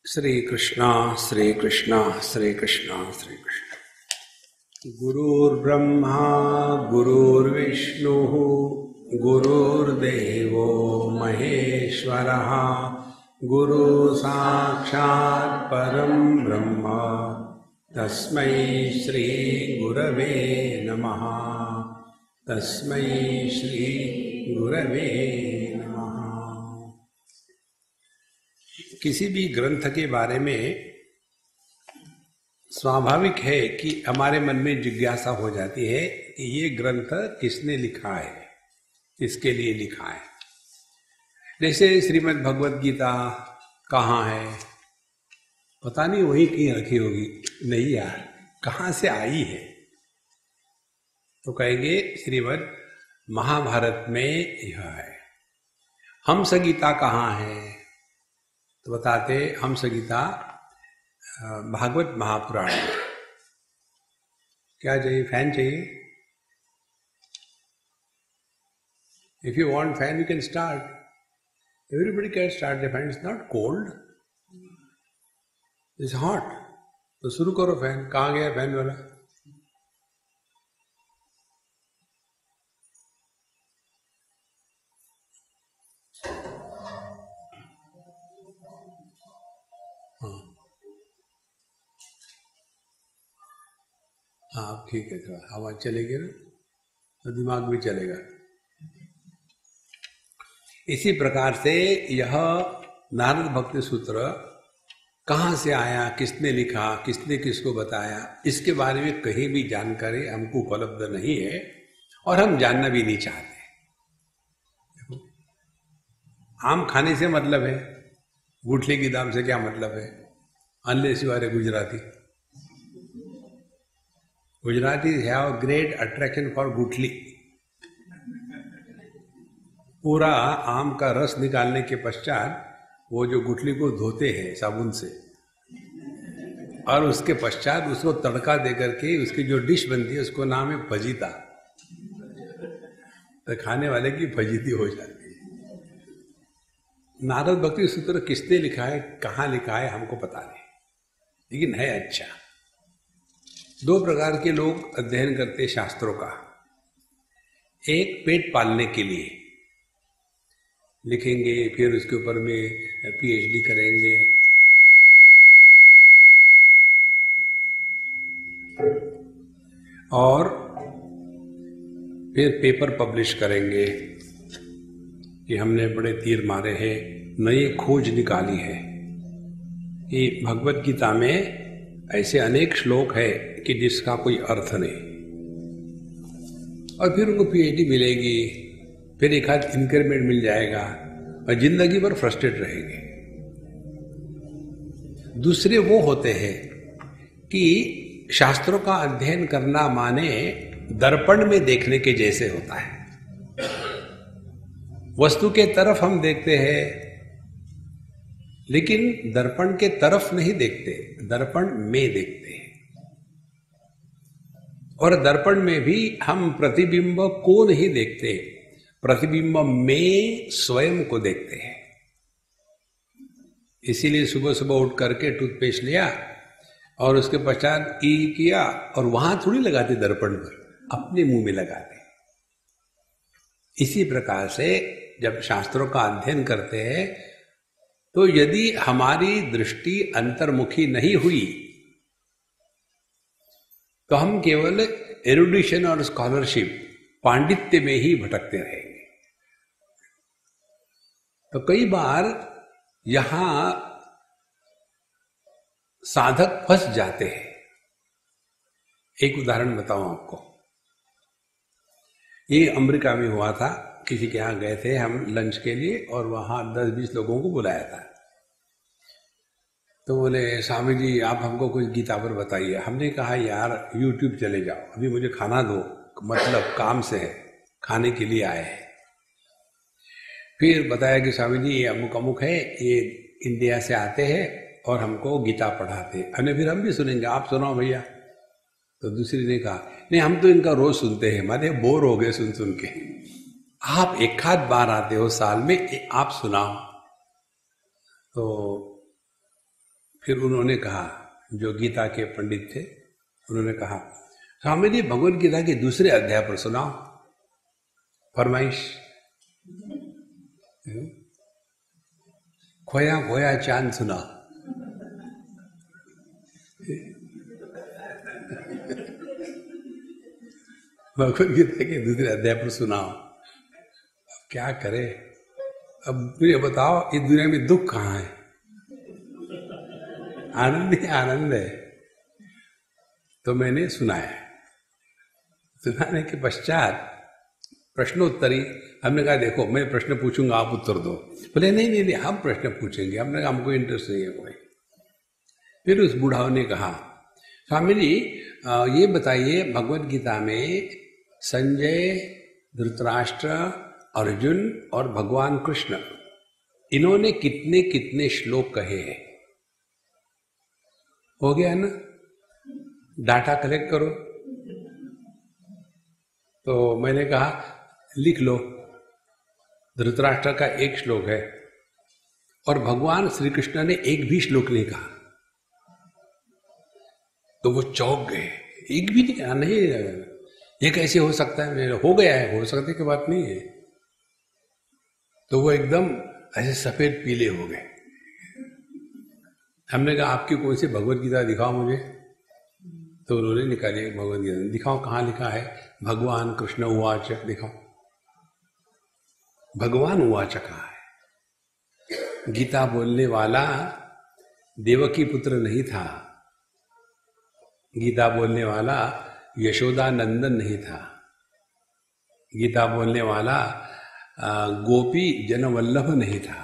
श्री कृष्णा श्री कृष्णा श्री कृष्णा श्री कृष्ण। गुरुर्ब्रह्मा गुरुर्विष्णु गुरुर्देवो महेश्वरः गुरु साक्षात् परं ब्रह्म तस्मै श्री गुरवे नमः। तस्मै श्री गुरवे नमः। किसी भी ग्रंथ के बारे में स्वाभाविक है कि हमारे मन में जिज्ञासा हो जाती है कि ये ग्रंथ किसने लिखा है, किसके लिए लिखा है। जैसे श्रीमद् भगवद गीता कहाँ है, पता नहीं वहीं कहीं रखी होगी। नहीं यार, कहाँ से आई है? तो कहेंगे श्रीमद् महाभारत में यह है। हंस गीता कहाँ है? तो बताते हंस गीता भागवत महापुराण में। क्या चाहिए? फैन चाहिए? If you want fan you can start. Everybody can start the fan. It's not cold, it's hot. तो शुरू करो फैन। कहाँ गया फैन वाला? हाँ ठीक है, थोड़ा हवा चलेगी ना तो दिमाग भी चलेगा। इसी प्रकार से यह नारद भक्ति सूत्र कहाँ से आया, किसने लिखा, किसने किसको बताया, इसके बारे में कहीं भी जानकारी हमको उपलब्ध नहीं है और हम जानना भी नहीं चाहते। देखो, आम खाने से मतलब है, गुठली की दाम से क्या मतलब है? Unless you are a Gujarati. Gujaratis have great attraction for गुठली। पूरा आम का रस निकालने के पश्चात वो जो गुठली को धोते हैं साबुन से, और उसके पश्चात उसको तड़का देकर के उसकी जो डिश बनती है उसको नाम है फजीता। तो खाने वाले की फजीती हो जाती है। नारद भक्ति सूत्र किसने लिखा है, कहाँ लिखा है, हमको पता नहीं, लेकिन है अच्छा। दो प्रकार के लोग अध्ययन करते शास्त्रों का। एक पेट पालने के लिए लिखेंगे, फिर उसके ऊपर में पीएचडी करेंगे, और फिर पेपर पब्लिश करेंगे कि हमने बड़े तीर मारे हैं, नई खोज निकाली है। कि भगवत गीता में ऐसे अनेक श्लोक है कि जिसका कोई अर्थ नहीं, और फिर उनको पीएचडी मिलेगी, फिर एक आध इंक्रीमेंट मिल जाएगा और जिंदगी भर फ्रस्ट्रेट रहेंगे। दूसरे वो होते हैं कि शास्त्रों का अध्ययन करना माने दर्पण में देखने के जैसे होता है। वस्तु के तरफ हम देखते हैं लेकिन दर्पण के तरफ नहीं देखते, दर्पण में देखते हैं। और दर्पण में भी हम प्रतिबिंब को नहीं देखते, प्रतिबिंब में स्वयं को देखते हैं। इसीलिए सुबह सुबह उठ करके टूथपेस्ट लिया और उसके पश्चात ई किया, और वहां थोड़ी लगाते दर्पण पर, अपने मुंह में लगाते। इसी प्रकार से जब शास्त्रों का अध्ययन करते हैं तो यदि हमारी दृष्टि अंतर्मुखी नहीं हुई तो हम केवल एरुडिशन और स्कॉलरशिप, पांडित्य में ही भटकते रहेंगे। तो कई बार यहां साधक फंस जाते हैं। एक उदाहरण बताऊं आपको। ये अमेरिका में हुआ था। किसी के यहाँ गए थे हम लंच के लिए, और वहां 10-20 लोगों को बुलाया था। तो बोले, स्वामी जी आप हमको कुछ गीता पर बताइए। हमने कहा यार यूट्यूब चले जाओ, अभी मुझे खाना दो, मतलब काम से है, खाने के लिए आए हैं। फिर बताया कि स्वामी जी ये अमुक अमुक है, ये इंडिया से आते हैं और हमको गीता पढ़ाते हैं। हमने फिर हम भी सुनेंगे, आप सुनाओ भैया। तो दूसरी ने कहा नहीं हम तो इनका रोज सुनते हैं, माने बोर हो गए सुन सुन के। आप एक आध बार आते हो साल में, आप सुनाओ। तो फिर उन्होंने कहा, जो गीता के पंडित थे, उन्होंने कहा, स्वामी जी भगवद गीता के दूसरे अध्याय पर सुनाओ, फरमाइश। खोया खोया चांद सुना। भगवद गीता के दूसरे अध्याय पर सुनाओ। अब क्या करे? अब मुझे बताओ, इस दुनिया में दुख कहाँ है? आनंद ही आनंद है। तो मैंने सुनाया। सुनाने के पश्चात प्रश्नोत्तरी, हमने कहा देखो मैं प्रश्न पूछूंगा, आप उत्तर दो। बोले नहीं नहीं नहीं, हम प्रश्न पूछेंगे। हमने कहा हमको इंटरेस्ट नहीं है कोई। फिर उस बुढ़ाओ ने कहा, स्वामी जी ये बताइए, भगवद गीता में संजय, धृतराष्ट्र, अर्जुन और भगवान कृष्ण, इन्होंने कितने कितने श्लोक कहे हैं? हो गया ना? डाटा कलेक्ट करो। तो मैंने कहा लिख लो, धृतराष्ट्र का 1 श्लोक है और भगवान श्री कृष्ण ने एक भी श्लोक नहीं कहा। तो वो चौंक गए, एक भी नहीं कहा। नहीं, ये कैसे हो सकता है? हो गया है, हो सकते की बात नहीं है। तो वो एकदम ऐसे सफेद पीले हो गए। हमने कहा आपकी कौन सी भगवद गीता दिखाओ मुझे। तो उन्होंने निकाली भगवद गीता। दिखाओ कहाँ लिखा है? भगवान कृष्ण उवाच, दिखाओ भगवान उवाच कहा है। गीता बोलने वाला देवकी पुत्र नहीं था, गीता बोलने वाला यशोदा नंदन नहीं था, गीता बोलने वाला गोपी जनवल्लभ नहीं था,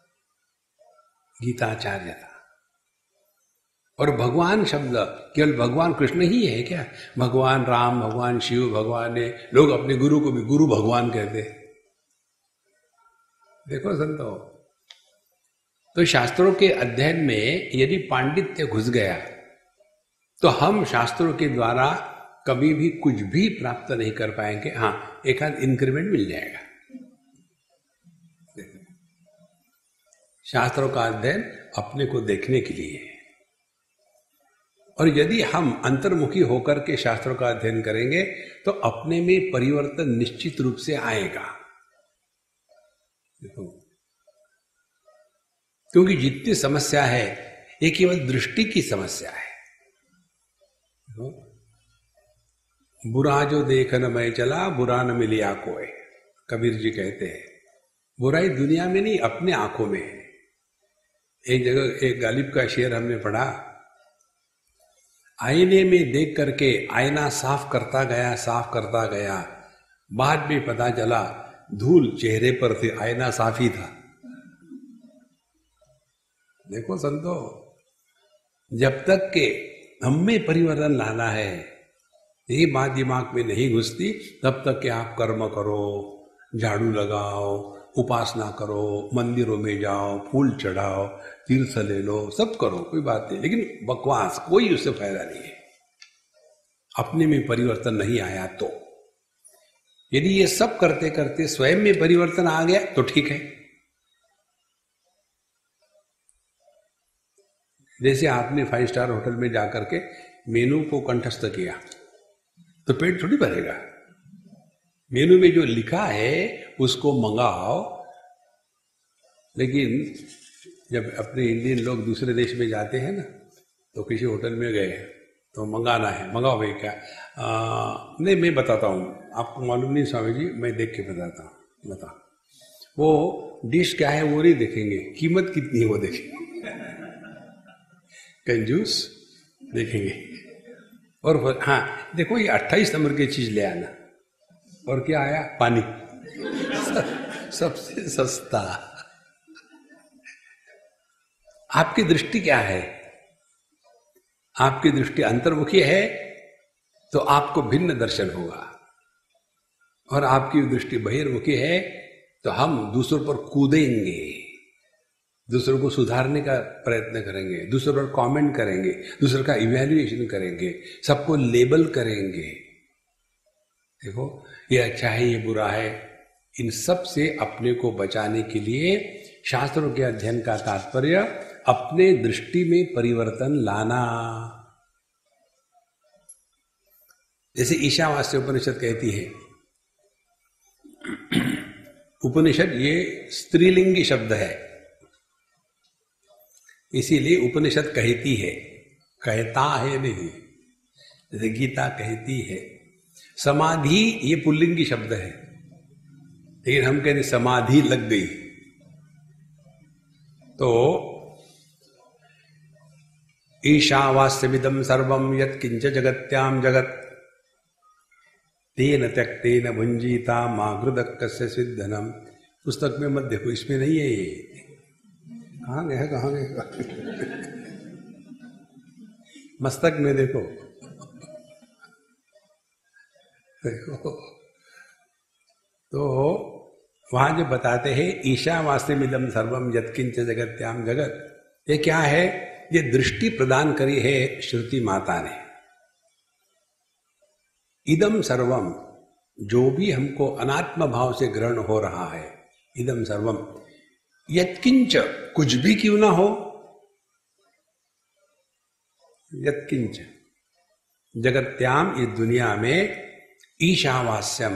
गीताचार्य था। और भगवान शब्द केवल भगवान कृष्ण ही है क्या? भगवान राम, भगवान शिव, भगवान ने, लोग अपने गुरु को भी गुरु भगवान कहते हैं। देखो संतो, तो शास्त्रों के अध्ययन में यदि पांडित्य घुस गया तो हम शास्त्रों के द्वारा कभी भी कुछ भी प्राप्त नहीं कर पाएंगे। हाँ, एक आध इंक्रीमेंट मिल जाएगा। शास्त्रों का अध्ययन अपने को देखने के लिए है। और यदि हम अंतर्मुखी होकर के शास्त्रों का अध्ययन करेंगे तो अपने में परिवर्तन निश्चित रूप से आएगा। देखो, क्योंकि जितनी समस्या है ये केवल दृष्टि की समस्या है। बुरा जो देखन मैं चला, बुरा न मिलिया कोई, कबीर जी कहते हैं। बुराई दुनिया में नहीं, अपने आंखों में है। एक जगह एक गालिब का शेर हमने पढ़ा, आईने में देख करके आईना साफ करता गया, साफ करता गया, बाद में पता चला धूल चेहरे पर थी, आईना साफ ही था। देखो संतो, जब तक के हम में परिवर्तन लाना है, ये बात दिमाग में नहीं घुसती, तब तक के आप कर्म करो, झाड़ू लगाओ, उपासना करो, मंदिरों में जाओ, फूल चढ़ाओ, तीर्थ ले लो, सब करो, कोई बात नहीं। लेकिन बकवास, कोई उससे फायदा नहीं है। अपने में परिवर्तन नहीं आया तो, यदि ये सब करते करते स्वयं में परिवर्तन आ गया तो ठीक है। जैसे आपने 5 स्टार होटल में जाकर के मेनू को कंठस्थ किया तो पेट थोड़ी भरेगा। मेनू में जो लिखा है उसको मंगाओ। लेकिन जब अपने इंडियन लोग दूसरे देश में जाते हैं ना, तो किसी होटल में गए तो मंगाना है, मंगाओ भाई क्या? नहीं, मैं बताता हूँ, आपको मालूम नहीं स्वामी जी, मैं देख के बताता हूँ। बता, वो डिश क्या है वो नहीं देखेंगे, कीमत कितनी है वो देखेंगे। कंजूस देखेंगे। और हाँ देखो, ये 28 नंबर की चीज ले आना। और क्या आया? पानी। सबसे सस्ता। आपकी दृष्टि क्या है? आपकी दृष्टि अंतर्मुखी है तो आपको भिन्न दर्शन होगा, और आपकी दृष्टि बहिर्मुखी है तो हम दूसरों पर कूदेंगे, दूसरों को सुधारने का प्रयत्न करेंगे, दूसरों पर कमेंट करेंगे, दूसरों का इवैल्यूएशन करेंगे, सबको लेबल करेंगे। देखो, ये अच्छा है, ये बुरा है। इन सब से अपने को बचाने के लिए शास्त्रों के अध्ययन का तात्पर्य अपने दृष्टि में परिवर्तन लाना। जैसे ईशावास्य उपनिषद कहती है, उपनिषद ये स्त्रीलिंगी शब्द है, इसीलिए उपनिषद कहती है, कहता है नहीं, जैसे गीता कहती है। समाधि ये पुल्लिंगी शब्द है, लेकिन हम कहते समाधि लग गई। तो ईशावास्यमिदं सर्वं यत्किंच जगत्याम जगत तेन त्यक्तेन भुंजीता मागृदः कस्य सिद्धनम। पुस्तक में मत देखो, इसमें नहीं है ये। कहाँ गए, कहाँ गए? मस्तक में देखो, देखो। तो वहां जो बताते हैं ईशावास्यमिदं सर्वम यत्किंच जगत्याम जगत, ये क्या है? ये दृष्टि प्रदान करी है श्रुति माता ने। इदम सर्वम, जो भी हमको अनात्म भाव से ग्रहण हो रहा है, इदम सर्वम यत्किंच, कुछ भी क्यों ना हो, यत्किंच जगत्याम, ये दुनिया में, ईशावास्यम।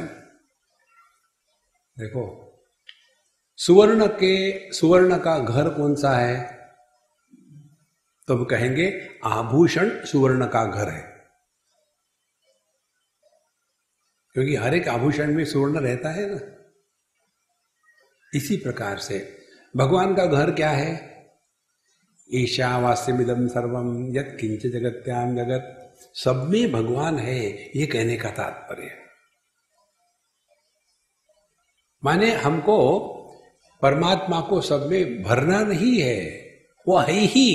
देखो, सुवर्ण का घर कौन सा है? तो हम कहेंगे आभूषण सुवर्ण का घर है, क्योंकि हर एक आभूषण में सुवर्ण रहता है ना। इसी प्रकार से भगवान का घर क्या है? ईशावास्यमिदं सर्वम यत्किंच जगत्याम जगत, सब में भगवान है, ये कहने का तात्पर्य है। माने हमको परमात्मा को सब में भरना नहीं है, वो है ही।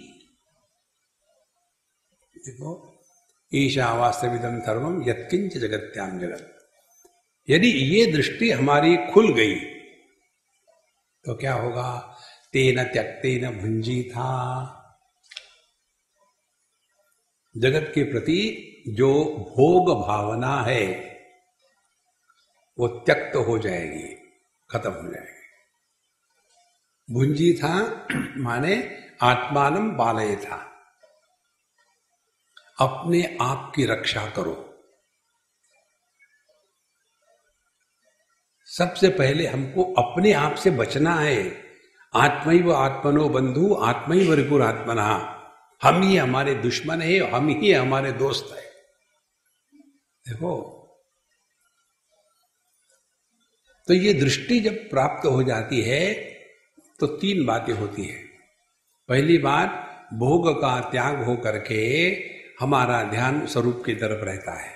देखो, ईशावास्यमिदं सर्वम यत्किंच जगत्याम जगत, यदि ये दृष्टि हमारी खुल गई तो क्या होगा? तेन त्यक्तेन भुंजीथा, जगत के प्रति जो भोग भावना है वो त्यक्त हो जाएगी, खत्म हो जाएगी। भुंजीथा माने आत्मानं पालयेथा, अपने आप की रक्षा करो। सबसे पहले हमको अपने आप से बचना है। आत्मैव आत्मनो बंधु आत्मैव रिपुरात्मनः, हम ही हमारे दुश्मन है, हम ही हमारे दोस्त है। देखो, तो ये दृष्टि जब प्राप्त हो जाती है तो तीन बातें होती है। पहली बात, भोग का त्याग हो करके हमारा ध्यान स्वरूप की तरफ रहता है।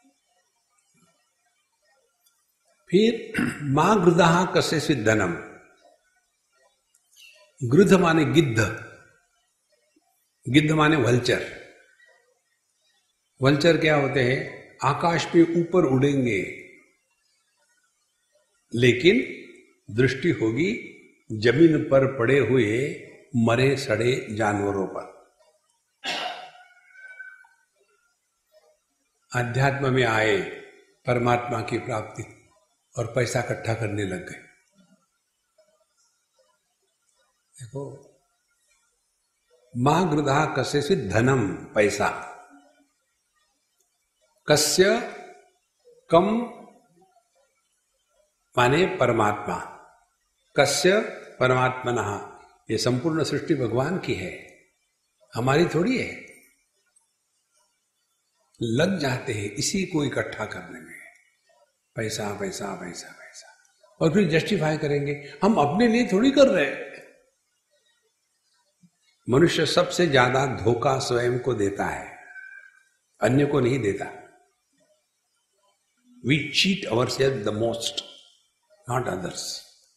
फिर मां गृदः कस्य सिद्धनम, गृध माने गिद्ध, गिद्ध माने वल्चर। वल्चर क्या होते हैं? आकाश पे ऊपर उड़ेंगे, लेकिन दृष्टि होगी जमीन पर पड़े हुए मरे सड़े जानवरों पर। अध्यात्म में आए, परमात्मा की प्राप्ति, और पैसा इकट्ठा करने लग गए। देखो, मां गृदः कस्य धनम, पैसा, कस्य कम माने परमात्मा, कस्य परमात्मनः, ये संपूर्ण सृष्टि भगवान की है, हमारी थोड़ी है। लग जाते हैं इसी को इकट्ठा करने में, पैसा पैसा पैसा पैसा, और फिर जस्टिफाई करेंगे हम अपने लिए थोड़ी कर रहे हैं। मनुष्य सबसे ज्यादा धोखा स्वयं को देता है, अन्य को नहीं देता। We cheat ourselves the most, not others.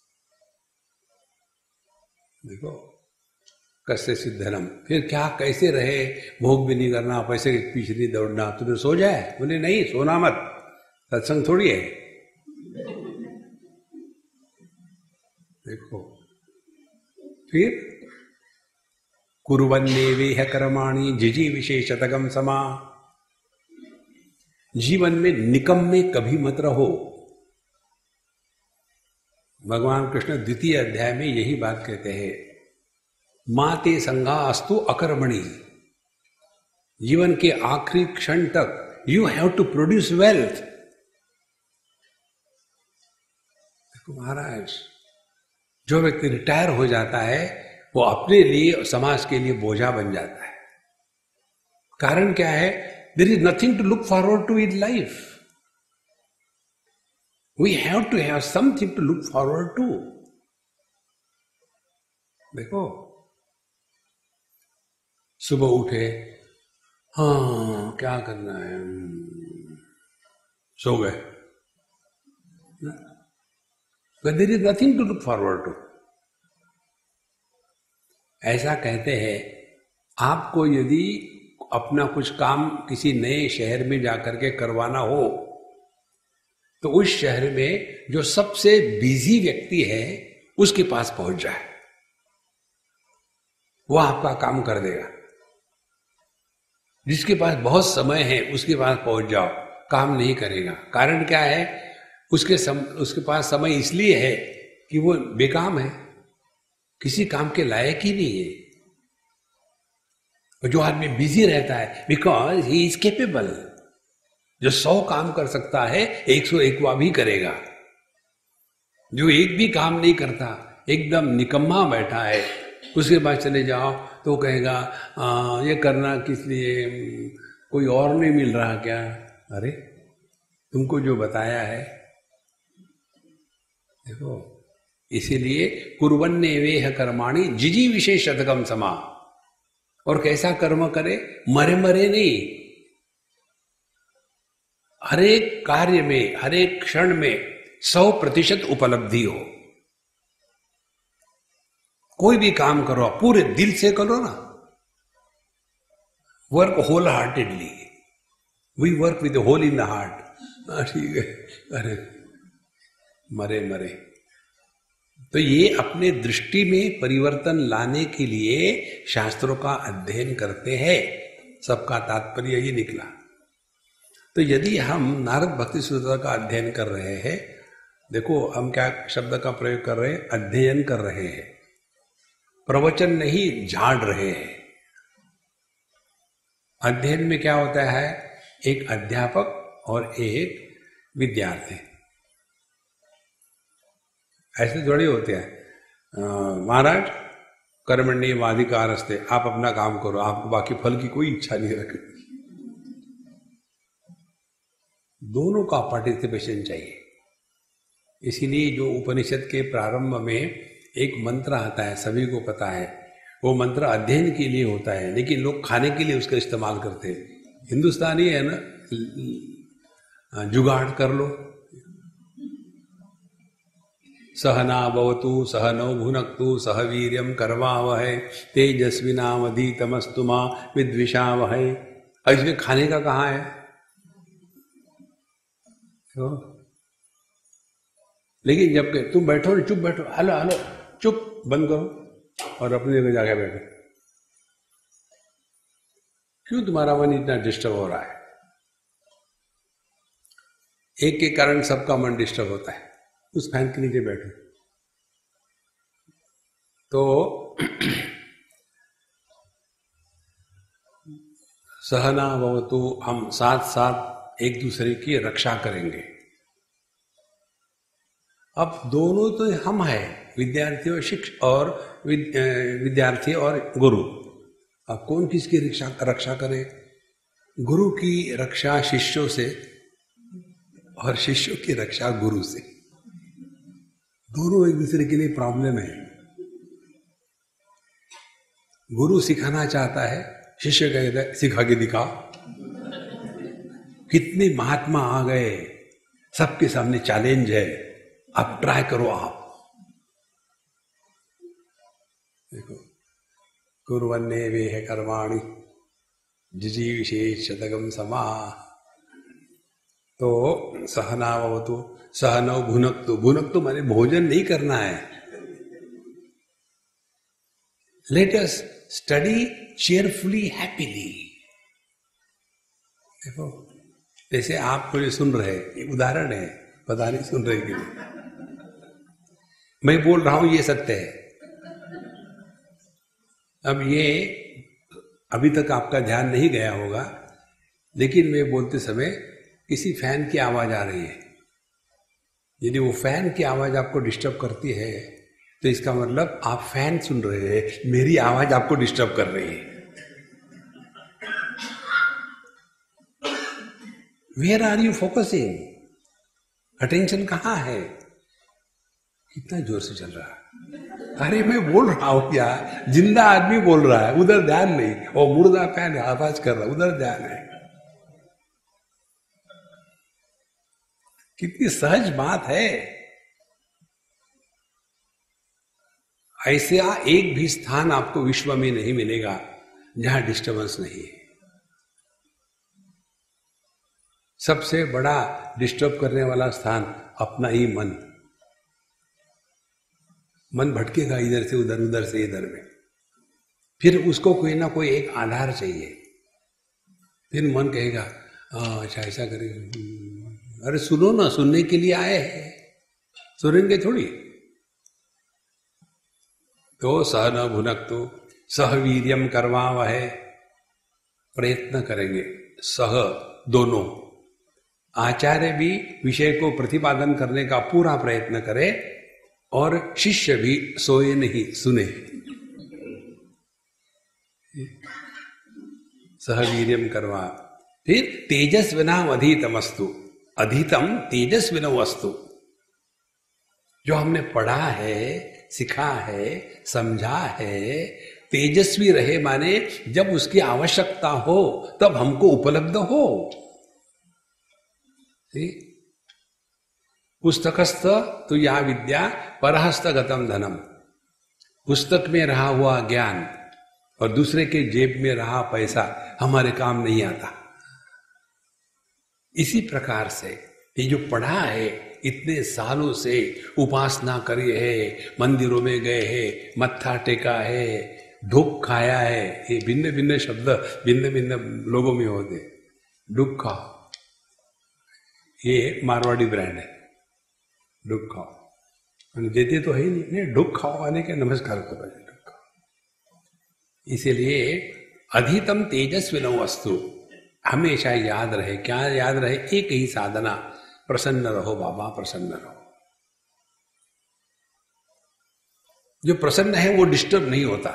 देखो, कस्य सिद्धनम, फिर क्या, कैसे रहे? भोग भी नहीं करना, पैसे के पीछे नहीं दौड़ना, तुम्हें सो जाए? बोले नहीं, सोना मत, सत्संग थोड़ी है। देखो, फिर कुर्वन्नेवेह कर्माणि जिजी विशेषतगम समा, जीवन में निकम्मे कभी मत रहो। भगवान कृष्ण द्वितीय अध्याय में यही बात कहते हैं, माते संगा अस्तु अकर्मणि। जीवन के आखिरी क्षण तक you have to produce wealth. देखो महाराज, जो व्यक्ति रिटायर हो जाता है वो अपने लिए, समाज के लिए बोझा बन जाता है। कारण क्या है? There is nothing to look forward to in life. We have to have something to look forward to. देखो, सुबह उठे, हाँ क्या करना है, सो गए। There is nothing to look forward to. ऐसा कहते हैं, आपको यदि अपना कुछ काम किसी नए शहर में जाकर के करवाना हो तो उस शहर में जो सबसे बिजी व्यक्ति है उसके पास पहुंच जाए, वो आपका काम कर देगा। जिसके पास बहुत समय है उसके पास पहुंच जाओ, काम नहीं करेगा। कारण क्या है? उसके पास समय इसलिए है कि वो बेकाम है, किसी काम के लायक ही नहीं है। और जो आदमी बिजी रहता है, बिकॉज ही इज केपेबल, जो 100 काम कर सकता है 101वां भी करेगा। जो एक भी काम नहीं करता, एकदम निकम्मा बैठा है, उसके पास चले जाओ तो कहेगा ये करना किस लिए, कोई और नहीं मिल रहा क्या? अरे तुमको जो बताया है। देखो, इसीलिए कुर्वन्ने वेह कर्माणि जिजी विशेष शतकम समा। और कैसा कर्म करे? मरे मरे नहीं, हर एक कार्य में, हर एक क्षण में 100% उपलब्धि हो। कोई भी काम करो, पूरे दिल से करो ना। Work whole heartedly. We work with whole in the heart. ठीक है, अरे मरे मरे। तो ये अपने दृष्टि में परिवर्तन लाने के लिए शास्त्रों का अध्ययन करते हैं। सबका तात्पर्य ये निकला। तो यदि हम नारद भक्ति सूत्र का अध्ययन कर रहे हैं, देखो हम क्या शब्द का प्रयोग कर रहे हैं? अध्ययन कर रहे हैं, प्रवचन नहीं झाड़ रहे हैं। अध्ययन में क्या होता है? एक अध्यापक और एक विद्यार्थी ऐसे जोड़े होते हैं। महाराज कर्मण्येवाधिकारस्ते, आप अपना काम करो, आपको बाकी फल की कोई इच्छा नहीं रखनी। दोनों का पार्टिसिपेशन चाहिए। इसीलिए जो उपनिषद के प्रारंभ में एक मंत्र आता है, सभी को पता है, वो मंत्र अध्ययन के लिए होता है, लेकिन लोग खाने के लिए उसका इस्तेमाल करते हैं। हिंदुस्तानी है ना, जुगाड़ कर लो। सहना भवतु सहनौ भुनक्तु सह वीर्यं करवावहै तेजस्विनावधीतमस्तु मा विद्विषावहै। इसमें खाने का कहाँ है? तो लेकिन जब तुम बैठो, चुप बैठो, हेलो हेलो, चुप, बंद करो और अपनी जगह जाके बैठो। क्यों तुम्हारा मन इतना डिस्टर्ब हो रहा है? एक के कारण सबका मन डिस्टर्ब होता है। उस फैन के नीचे बैठो। तो सहना भवतु, हम साथ साथ एक दूसरे की रक्षा करेंगे। अब दोनों तो हम हैं, विद्यार्थी और शिक्षक और विद्यार्थी और गुरु। अब कौन किसकी रक्षा करे? गुरु की रक्षा शिष्यों से और शिष्यों की रक्षा गुरु से। दोनों एक दूसरे के लिए प्रॉब्लम है। गुरु सिखाना चाहता है, शिष्य कहता है सिखा के दिखा। कितने महात्मा आ गए, सबके सामने चैलेंज है, अब ट्राई करो आप। देखो, कुर्वन्ने वेह कर्माणि जिजी विशेष शतकम समा। तो सहनावतु सहनौ भुनक्तु। भुनक्तु माने भोजन नहीं करना है। Let us study cheerfully happily. देखो, जैसे आप मुझे सुन रहे, एक उदाहरण है, पता नहीं सुन रहे कि नहीं। मैं बोल रहा हूं ये सत्य है। अब ये अभी तक आपका ध्यान नहीं गया होगा, लेकिन मैं बोलते समय किसी फैन की आवाज आ रही है। यदि वो फैन की आवाज आपको डिस्टर्ब करती है तो इसका मतलब आप फैन सुन रहे हैं, मेरी आवाज आपको डिस्टर्ब कर रही है। Where are you focusing? Attention कहाँ है? कितना जोर से चल रहा है? अरे मैं बोल रहा हूं क्या, जिंदा आदमी बोल रहा है, उधर ध्यान नहीं, और मुर्दा फैन आवाज कर रहा है, उधर ध्यान है। कितनी सहज बात है। ऐसा एक भी स्थान आपको विश्व में नहीं मिलेगा जहां डिस्टर्बेंस नहीं है। सबसे बड़ा डिस्टर्ब करने वाला स्थान अपना ही मन। मन भटकेगा इधर से उधर, उधर से इधर में, फिर उसको कोई ना कोई एक आधार चाहिए। फिर मन कहेगा अच्छा ऐसा करें। अरे सुनो ना, सुनने के लिए आए हैं, सुनेंगे थोड़ी। तो सह न भुनक्तु सह वीर्यम करवावहै, प्रयत्न करेंगे। सह दोनों, आचार्य भी विषय को प्रतिपादन करने का पूरा प्रयत्न करे और शिष्य भी सोए नहीं, सुने। सह वीर्यम करवा। फिर तेजस्विनाम अधीतमस्तु, अधीतम तेजस्विनो वस्तु। जो हमने पढ़ा है, सिखा है, समझा है, तेजस्वी रहे माने जब उसकी आवश्यकता हो तब हमको उपलब्ध हो। पुस्तकस्थ तो या विद्या परहस्तगतम धनम। पुस्तक में रहा हुआ ज्ञान और दूसरे के जेब में रहा पैसा हमारे काम नहीं आता। इसी प्रकार से ये जो पढ़ा है, इतने सालों से उपासना करी है, मंदिरों में गए हैं, मत्था टेका है, ढुक खाया है, ये भिन्न भिन्न शब्द भिन्न भिन्न लोगों में होते। ढुक खाओ, ये मारवाड़ी ब्रांड है। ढुक खाओ देते तो है ही नहीं, ढुक खाओ आने के नमस्कार करो, ढुक खाओ। इसीलिए अधितम तेजस्विनो वस्तु हमेशा याद रहे। क्या याद रहे? एक ही साधना, प्रसन्न रहो बाबा, प्रसन्न रहो। जो प्रसन्न है वो डिस्टर्ब नहीं होता,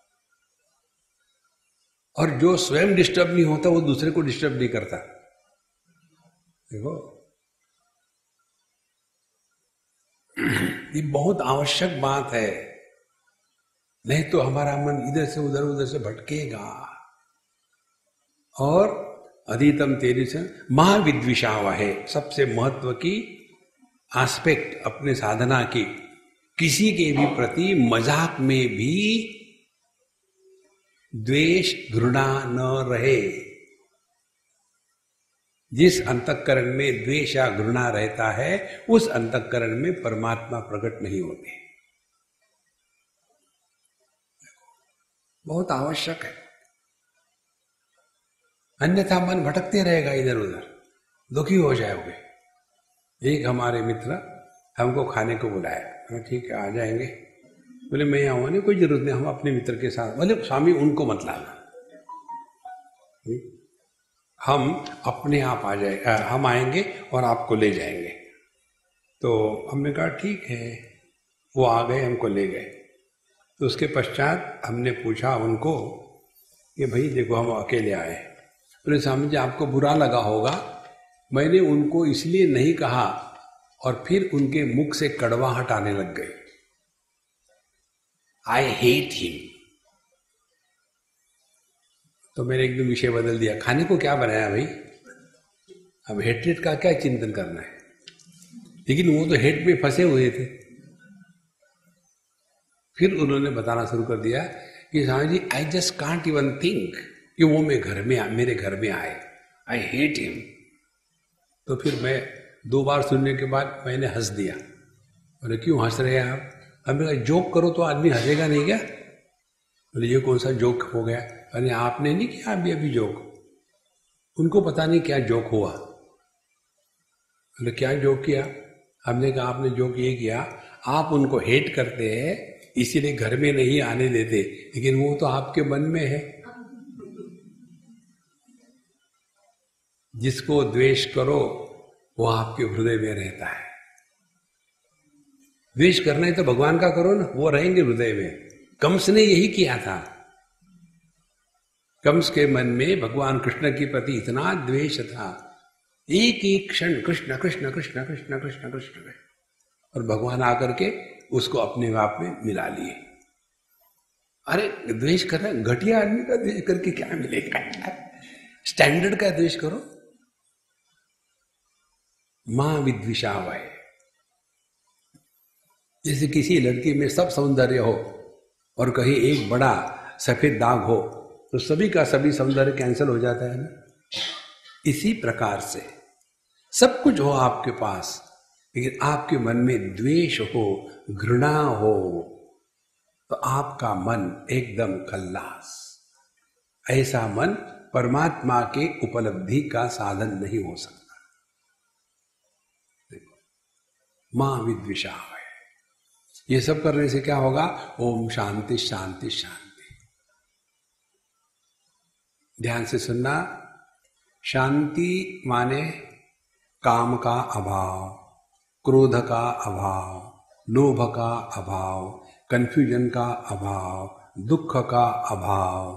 और जो स्वयं डिस्टर्ब नहीं होता वो दूसरे को डिस्टर्ब नहीं करता। देखो, ये बहुत आवश्यक बात है, नहीं तो हमारा मन इधर से उधर से भटकेगा। और अधितम तेरी से महाविद्विषावा है, सबसे महत्व की एस्पेक्ट अपने साधना की, किसी के भी प्रति मजाक में भी द्वेष घृणा न रहे। जिस अंतःकरण में द्वेष या घृणा रहता है उस अंतःकरण में परमात्मा प्रकट नहीं होते। बहुत आवश्यक है, अन्यथा मन भटकते रहेगा इधर उधर, दुखी हो जाओगे। एक हमारे मित्र हमको खाने को बुलाया, ठीक है आ जाएंगे। बोले मैं आऊंगा, नहीं कोई जरूरत नहीं, हम अपने मित्र के साथ। बोले स्वामी उनको मत लाना, हम अपने आप आ जाए, हम आएंगे और आपको ले जाएंगे। तो हमने कहा ठीक है। वो आ गए, हमको ले गए। तो उसके पश्चात हमने पूछा उनको कि भाई देखो हम अकेले आए। बोले स्वामी जी आपको बुरा लगा होगा, मैंने उनको इसलिए नहीं कहा, और फिर उनके मुख से कड़वाहट आने लग गई। I hate him. तो मैंने एकदम विषय बदल दिया, खाने को क्या बनाया भाई, अब हेट्रेट का क्या चिंतन करना है। लेकिन वो तो हेट में फंसे हुए थे। फिर उन्होंने बताना शुरू कर दिया कि Swami ji I just can't even think कि वो मेरे घर में आए, आई हेट हिम। तो फिर मैं 2 बार सुनने के बाद मैंने हंस दिया। बोले क्यों हंस रहे हैं आप? हमने कहा जोक करो तो आदमी हंसेगा नहीं क्या? बोले ये कौन सा जोक हो गया? अरे आपने नहीं किया अभी जोक। उनको पता नहीं क्या जोक हुआ। बोले क्या जोक किया? हमने कहा आपने जोक ये किया, आप उनको हेट करते हैं इसीलिए घर में नहीं आने देते, लेकिन वो तो आपके मन में है। जिसको द्वेष करो वो आपके हृदय में रहता है। द्वेष करना है तो भगवान का करो ना, वो रहेंगे हृदय में। कंस ने यही किया था। कंस के मन में भगवान कृष्ण के प्रति इतना द्वेष था, एक एक क्षण कृष्ण कृष्ण कृष्ण कृष्ण कृष्ण कृष्ण, और भगवान आकर के उसको अपने आप में मिला लिए। अरे द्वेष करना, घटिया आदमी का द्वेष करके क्या मिलेगा? स्टैंडर्ड का द्वेष करो। मां विद्विषावय, जैसे किसी लड़की में सब सौंदर्य हो और कहीं एक बड़ा सफेद दाग हो तो सभी का सभी सौंदर्य कैंसिल हो जाता है ना। इसी प्रकार से सब कुछ हो आपके पास, लेकिन आपके मन में द्वेष हो, घृणा हो, तो आपका मन एकदम खल्लास। ऐसा मन परमात्मा के उपलब्धि का साधन नहीं हो सकता। देखो, मां विद्विषावय, ये सब करने से क्या होगा? ओम शांति शांति शांति। ध्यान से सुनना। शांति माने काम का अभाव, क्रोध का अभाव, लोभ का अभाव, कंफ्यूजन का अभाव, दुख का अभाव,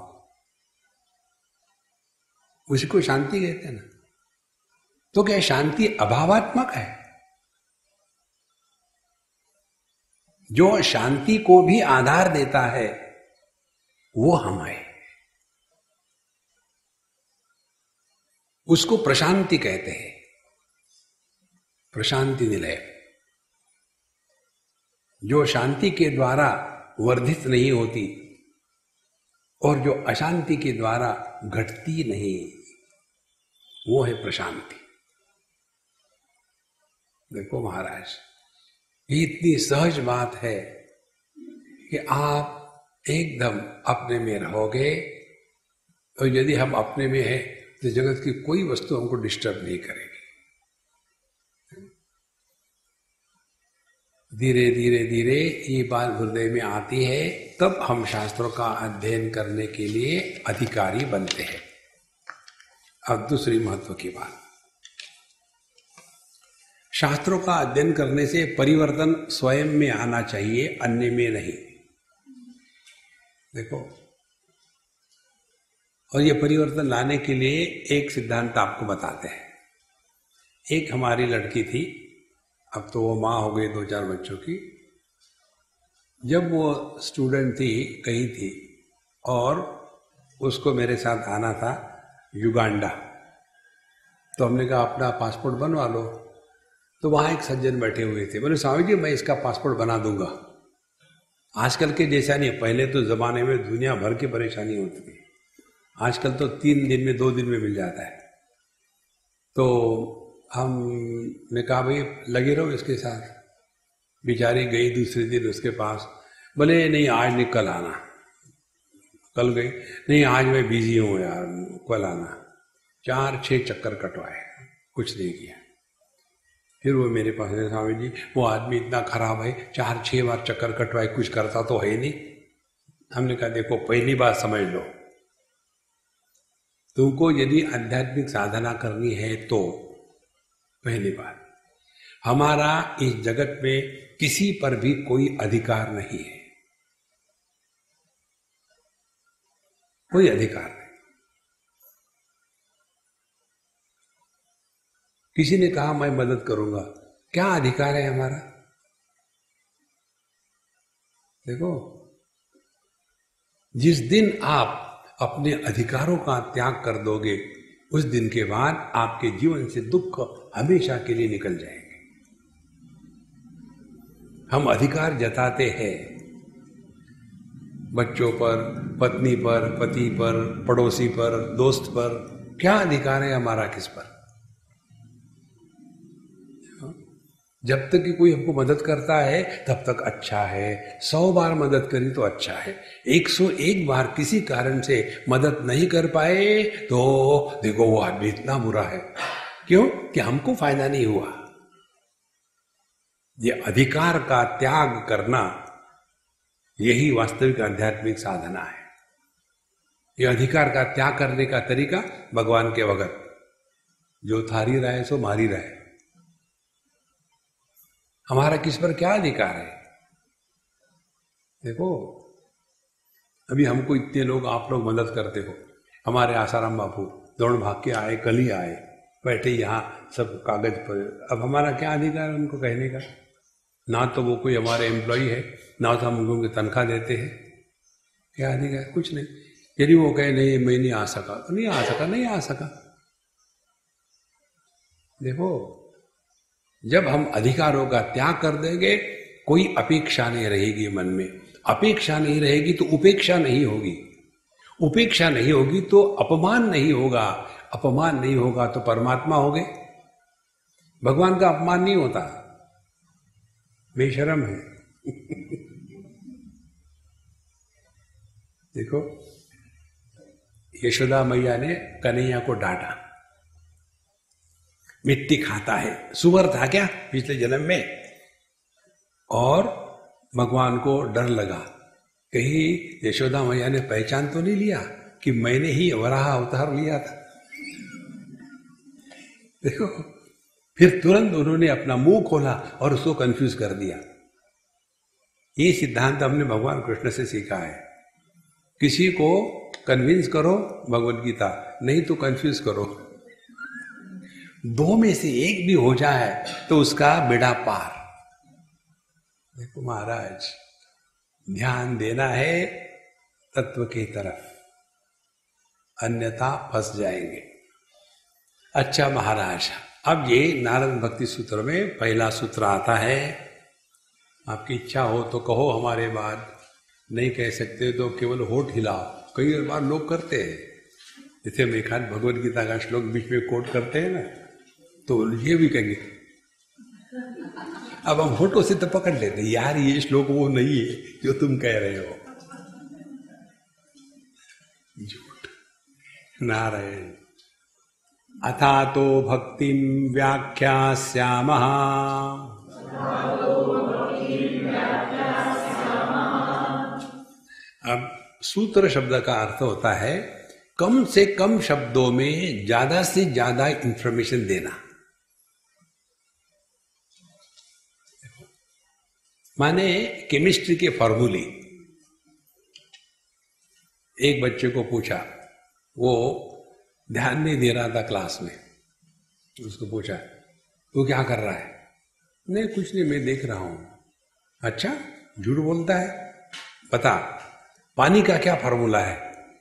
उसी को शांति कहते हैं ना। तो क्या शांति अभावात्मक है? जो शांति को भी आधार देता है वो हम है, उसको प्रशांति कहते हैं, प्रशांति निलय। जो शांति के द्वारा वर्धित नहीं होती और जो अशांति के द्वारा घटती नहीं, वो है प्रशांति। देखो महाराज, ये इतनी सहज बात है कि आप एकदम अपने में रहोगे, और यदि हम अपने में हैं तो जगत की कोई वस्तु हमको डिस्टर्ब नहीं करेगी। धीरे धीरे धीरे ये बात हृदय में आती है, तब हम शास्त्रों का अध्ययन करने के लिए अधिकारी बनते हैं। अब दूसरी महत्व की बात, शास्त्रों का अध्ययन करने से परिवर्तन स्वयं में आना चाहिए, अन्य में नहीं। देखो, और ये परिवर्तन लाने के लिए एक सिद्धांत आपको बताते हैं। एक हमारी लड़की थी, अब तो वो माँ हो गई 2-4 बच्चों की। जब वो स्टूडेंट थी, कहीं थी, और उसको मेरे साथ आना था युगांडा, तो हमने कहा अपना पासपोर्ट बनवा लो। तो वहाँ एक सज्जन बैठे हुए थे, बोले स्वामी जी मैं इसका पासपोर्ट बना दूंगा। आजकल के जैसा नहीं, पहले तो जमाने में दुनिया भर की परेशानी होती थी, आजकल तो 3 दिन में 2 दिन में मिल जाता है। तो हमने कहा भाई लगे रहो इसके साथ। बेचारी गई दूसरे दिन उसके पास, बोले नहीं आज नहीं कल आना। कल गई, नहीं आज मैं बिजी हूँ यार, कल आना। 4-6 चक्कर कटवाए, कुछ नहीं किया। फिर वो मेरे पास है, स्वामी जी वो आदमी इतना खराब है, 4-6 बार चक्कर कटवाए, कुछ करता तो है नहीं। हमने कहा देखो पहली बात समझ लो, तुमको यदि आध्यात्मिक साधना करनी है तो पहली बात, हमारा इस जगत में किसी पर भी कोई अधिकार नहीं है, कोई अधिकार नहीं। किसी ने कहा मैं मदद करूंगा, क्या अधिकार है हमारा? देखो, जिस दिन आप अपने अधिकारों का त्याग कर दोगे, उस दिन के बाद आपके जीवन से दुख हमेशा के लिए निकल जाएंगे। हम अधिकार जताते हैं बच्चों पर, पत्नी पर, पति पर, पड़ोसी पर, दोस्त पर। क्या अधिकार है हमारा किस पर? जब तक कि कोई हमको मदद करता है तब तक अच्छा है, 100 बार मदद करी तो अच्छा है। 101 बार किसी कारण से मदद नहीं कर पाए तो देखो वो आदमी इतना बुरा है। क्यों? कि हमको फायदा नहीं हुआ। ये अधिकार का त्याग करना यही वास्तविक आध्यात्मिक साधना है। ये अधिकार का त्याग करने का तरीका भगवान के भगत, जो थारी राय सो मारी राय। हमारा किस पर क्या अधिकार है? देखो, अभी हमको इतने लोग, आप लोग मदद करते हो। हमारे आसाराम बापू दौड़ भाग के आए, कल ही आए, बैठे यहाँ सब कागज पर। अब हमारा क्या अधिकार है उनको कहने का? ना तो वो कोई हमारे एम्प्लॉई है, ना तो हम उनको तनख्वाह देते हैं। क्या अधिकार? कुछ नहीं। यदि वो कहे नहीं मैं नहीं आ सका, तो नहीं आ सका, नहीं आ सका। देखो, जब हम अधिकारों का त्याग कर देंगे, कोई अपेक्षा नहीं रहेगी मन में। अपेक्षा नहीं रहेगी तो उपेक्षा नहीं होगी। उपेक्षा नहीं होगी तो अपमान नहीं होगा। अपमान नहीं होगा तो परमात्मा हो गए। भगवान का अपमान नहीं होता, बेशरम है। देखो, यशोदा मैया ने कन्हैया को डांटा, मिट्टी खाता है। सुअर था क्या पिछले जन्म में? और भगवान को डर लगा, कहीं यशोदा मैया ने पहचान तो नहीं लिया कि मैंने ही वराह अवतार लिया था। देखो, फिर तुरंत उन्होंने अपना मुंह खोला और उसको कंफ्यूज कर दिया। ये सिद्धांत हमने भगवान कृष्ण से सीखा है। किसी को कन्विंस करो भगवत गीता, नहीं तो कंफ्यूज करो। दो में से एक भी हो जाए तो उसका बेड़ा पार। देखो महाराज, ध्यान देना है तत्व की तरफ, अन्यथा फंस जाएंगे। अच्छा महाराज, अब ये नारद भक्ति सूत्र में पहला सूत्र आता है। आपकी इच्छा हो तो कहो हमारे बाद, नहीं कह सकते तो केवल होठ हिलाओ। कई बार लोग करते हैं, जैसे मैं खान भगवद गीता का श्लोक बीच में कोट करते हैं ना, तो ये भी कहेंगे। अब हम होठों से तो पकड़ लेते, यार ये श्लोक वो नहीं है जो तुम कह रहे हो। झूठ। नारायण। अथा तो भक्तिम व्याख्यास्यामः। अब सूत्र शब्द का अर्थ होता है कम से कम शब्दों में ज्यादा से ज्यादा इंफॉर्मेशन देना। माने केमिस्ट्री के फॉर्मूले। एक बच्चे को पूछा, वो ध्यान नहीं दे रहा था क्लास में, उसको पूछा वो क्या कर रहा है? नहीं कुछ नहीं, मैं देख रहा हूं। अच्छा, झूठ बोलता है? बता, पानी का क्या फॉर्मूला है?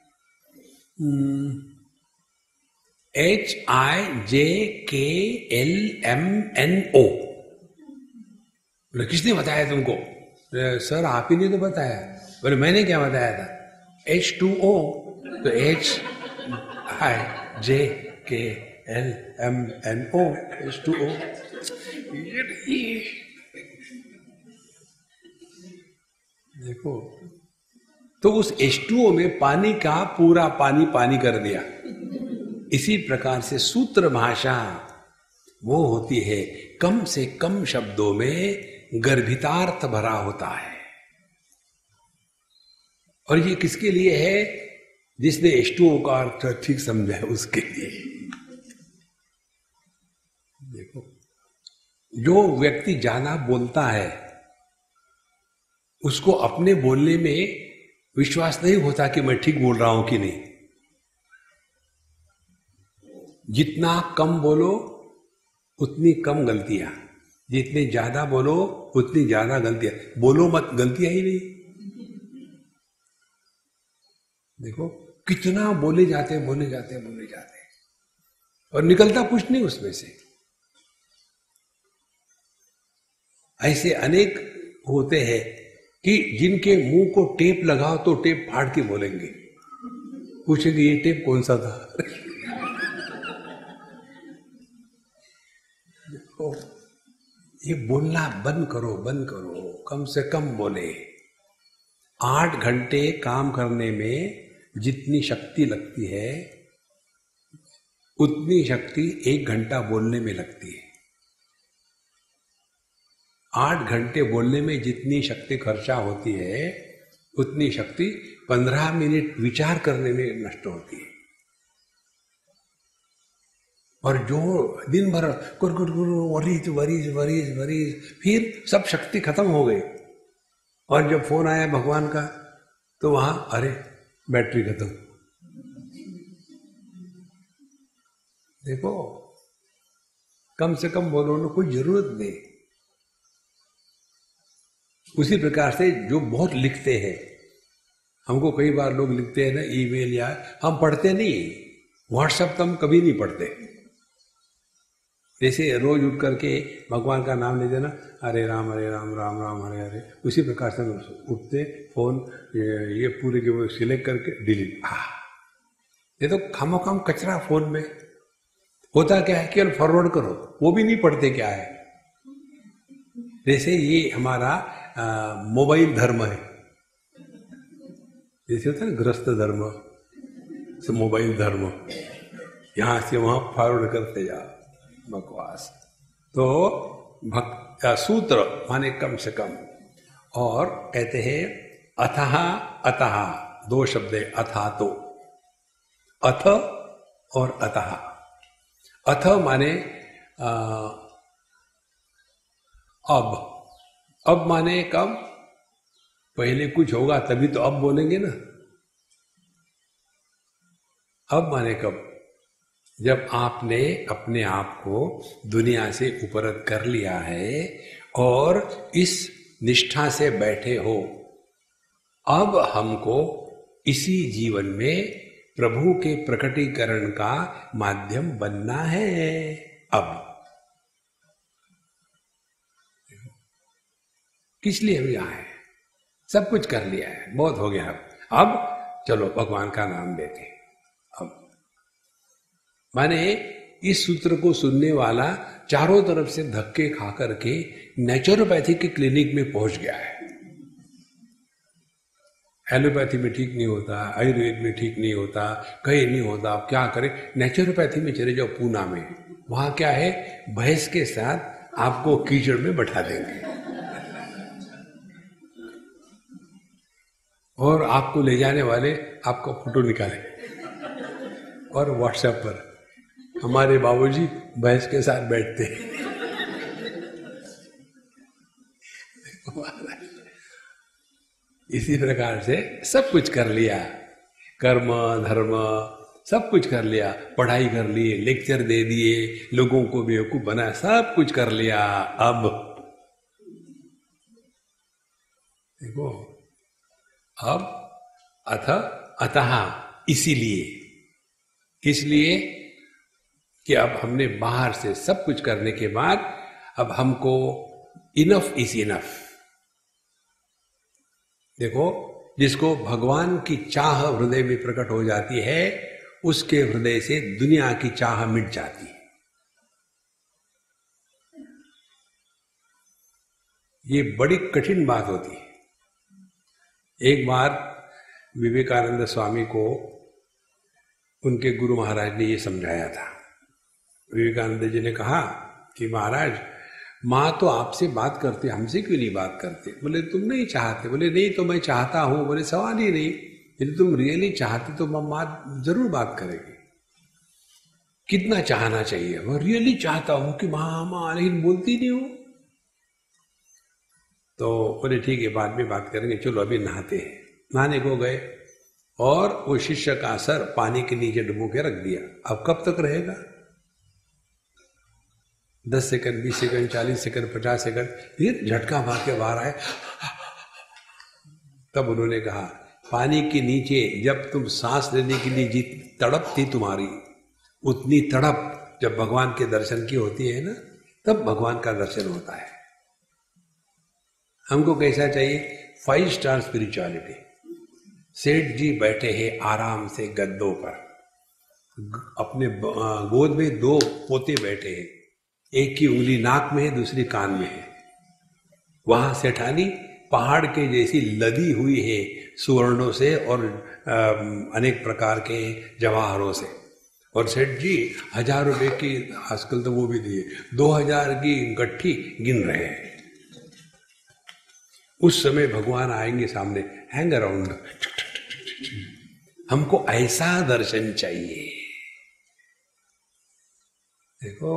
HIJKLMNO। बोले किसने बताया तुमको? सर आप ही ने तो बताया। बोले मैंने क्या बताया था? H2O। तो HIJKLMNO H2O। देखो, तो उस H2O में पानी का पूरा पानी पानी कर दिया। इसी प्रकार से सूत्र भाषा वो होती है कम से कम शब्दों में गर्भितार्थ भरा होता है। और ये किसके लिए है? जिसने H2O का अर्थ ठीक समझा है उसके लिए। देखो, जो व्यक्ति ज्यादा बोलता है उसको अपने बोलने में विश्वास नहीं होता कि मैं ठीक बोल रहा हूं कि नहीं। जितना कम बोलो उतनी कम गलतियां, जितने ज्यादा बोलो उतनी ज्यादा गलतियां। बोलो मत, गलतियां ही नहीं। देखो कितना बोले जाते बोले जाते बोले जाते और निकलता कुछ नहीं उसमें से। ऐसे अनेक होते हैं कि जिनके मुंह को टेप लगाओ तो टेप फाड़ के बोलेंगे। पूछेंगे ये टेप कौन सा था? देखो, ये बोलना बंद करो, बंद करो, कम से कम बोले। 8 घंटे काम करने में जितनी शक्ति लगती है उतनी शक्ति 1 घंटा बोलने में लगती है। 8 घंटे बोलने में जितनी शक्ति खर्चा होती है उतनी शक्ति 15 मिनट विचार करने में नष्ट होती है। और जो दिन भर वरीज वरीज वरीज वरीज, फिर सब शक्ति खत्म हो गई। और जब फोन आया भगवान का तो वहां अरे बैटरी खत्म। देखो, कम से कम बोलो ना, कोई जरूरत नहीं। उसी प्रकार से जो बहुत लिखते हैं, हमको कई बार लोग लिखते हैं ना ईमेल, या हम पढ़ते नहीं। व्हाट्सएप तो हम कभी नहीं पढ़ते। जैसे रोज उठ करके भगवान का नाम ले देना, हरे राम राम राम हरे हरे, उसी प्रकार से उठते फोन ये पूरे के वो सिलेक्ट करके डिलीट। ये तो खामोखाम कचरा फोन में होता। क्या है, केवल फॉरवर्ड करो, वो भी नहीं पढ़ते क्या है। जैसे ये हमारा मोबाइल धर्म है। जैसे होता है ना गृहस्थ धर्म, से मोबाइल धर्म, यहां से वहां फॉरवर्ड करते जाओ, बकवास। तो सूत्र माने कम से कम। और कहते हैं अथः अतः, दो शब्द है, अथा तो, अथ और अतः। अथ माने अब माने कब, पहले कुछ होगा तभी तो अब बोलेंगे ना। अब माने कब, जब आपने अपने आप को दुनिया से उपरत कर लिया है और इस निष्ठा से बैठे हो, अब हमको इसी जीवन में प्रभु के प्रकटीकरण का माध्यम बनना है। अब किस लिए हम यहाँ हैं? सब कुछ कर लिया है, बहुत हो गया। अब चलो भगवान का नाम लेते। अब माने इस सूत्र को सुनने वाला चारों तरफ से धक्के खा करके नेचुरोपैथी के क्लिनिक में पहुंच गया है। एलोपैथी में ठीक नहीं होता, आयुर्वेद में ठीक नहीं होता, कहीं नहीं होता, आप क्या करें? नेचुरोपैथी में चले जाओ, पूना में। वहां क्या है, भैंस के साथ आपको कीचड़ में बैठा देंगे और आपको ले जाने वाले आपको फोटो निकाले और व्हाट्सएप पर हमारे बाबूजी भैंस के साथ बैठते हैं। इसी प्रकार से सब कुछ कर लिया, कर्म धर्म सब कुछ कर लिया, पढ़ाई कर ली, लेक्चर दे दिए, लोगों को बेवकूफ बना, सब कुछ कर लिया। अब देखो, अब अथ अतः, इसीलिए, इसलिए कि अब हमने बाहर से सब कुछ करने के बाद अब हमको इनफ इज इनफ। देखो, जिसको भगवान की चाह हृदय में प्रकट हो जाती है, उसके हृदय से दुनिया की चाह मिट जाती है। ये बड़ी कठिन बात होती है। एक बार विवेकानंद स्वामी को उनके गुरु महाराज ने ये समझाया था। विवेकानंद जी ने कहा कि महाराज, माँ तो आपसे बात करते, हमसे क्यों नहीं बात करते? बोले तुम नहीं चाहते। बोले नहीं तो मैं चाहता हूं। बोले सवाल ही नहीं, यदि तुम रियली चाहते तो माँ जरूर बात करेगी। कितना चाहना चाहिए? मैं रियली चाहता हूं कि माँ, लेकिन बोलती नहीं हूं। तो बोले ठीक है, बाद में बात करेंगे, चलो अभी नहाते हैं। नहाने को गए और वो शिष्य का सर पानी के नीचे डुबो के रख दिया। अब कब तक रहेगा? 10 सेकंड, 20 सेकंड, 40 सेकंड, 50 सेकंड, फिर झटका मार के बाहर आए। तब उन्होंने कहा, पानी के नीचे जब तुम सांस लेने के लिए जितनी तड़प थी तुम्हारी, उतनी तड़प जब भगवान के दर्शन की होती है ना, तब भगवान का दर्शन होता है। हमको कैसा चाहिए? 5 स्टार स्पिरिचुअलिटी। सेठ जी बैठे हैं आराम से गद्दों पर, अपने गोद में 2 पोते बैठे हैं, एक की उंगली नाक में है, दूसरी कान में है। वहां सेठानी पहाड़ के जैसी लदी हुई है सुवर्णों से और अनेक प्रकार के जवाहरों से, और सेठ जी 1000 रुपए की, आजकल तो वो भी दिए, 2000 की गट्ठी गिन रहे हैं। उस समय भगवान आएंगे सामने, हैंग अराउंड। हमको ऐसा दर्शन चाहिए। देखो,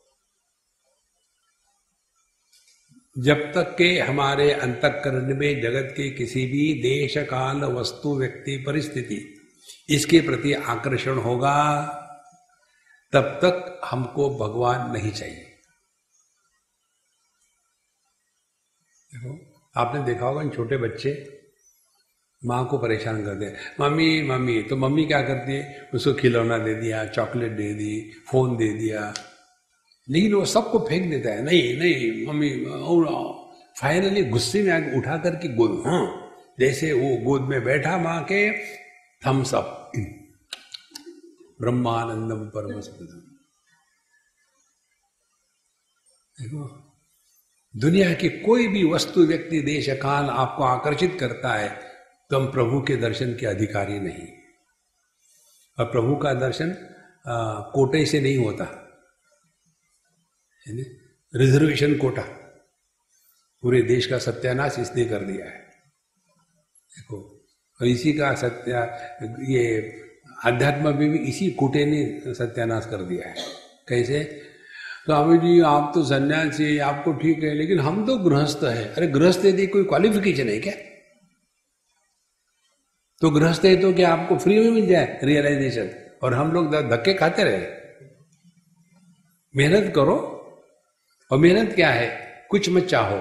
जब तक के हमारे अंतःकरण में जगत के किसी भी देश काल वस्तु व्यक्ति परिस्थिति इसके प्रति आकर्षण होगा, तब तक हमको भगवान नहीं चाहिए। देखो, आपने देखा होगा छोटे बच्चे माँ को परेशान करते हैं, मम्मी मम्मी। तो मम्मी क्या करती है, उसको खिलौना दे दिया, चॉकलेट दे दी, फोन दे दिया, लेकिन वो सबको फेंक देता है। नहीं नहीं मम्मी। फाइनली गुस्से में आके उठा करके गोद, हाँ, जैसे वो गोद में बैठा माँ के, थम्स अप, ब्रह्मानंदम परम सुखदम। देखो, दुनिया की कोई भी वस्तु व्यक्ति देश काल आपको आकर्षित करता है तो हम प्रभु के दर्शन के अधिकारी नहीं। और प्रभु का दर्शन कोटे से नहीं होता, रिजर्वेशन कोटा। पूरे देश का सत्यानाश इसने कर दिया है। देखो, और इसी का ये अध्यात्म में भी इसी कोटे ने सत्यानाश कर दिया है। कैसे? स्वामी जी आप तो सन्यासी, आपको ठीक है, लेकिन हम तो गृहस्थ है। अरे गृहस्थ यदि कोई क्वालिफिकेशन है क्या? तो गृहस्थ है तो क्या आपको फ्री में मिल जाए रियलाइजेशन, और हम लोग धक्के खाते रहे? मेहनत करो। और मेहनत क्या है? कुछ मत चाहो।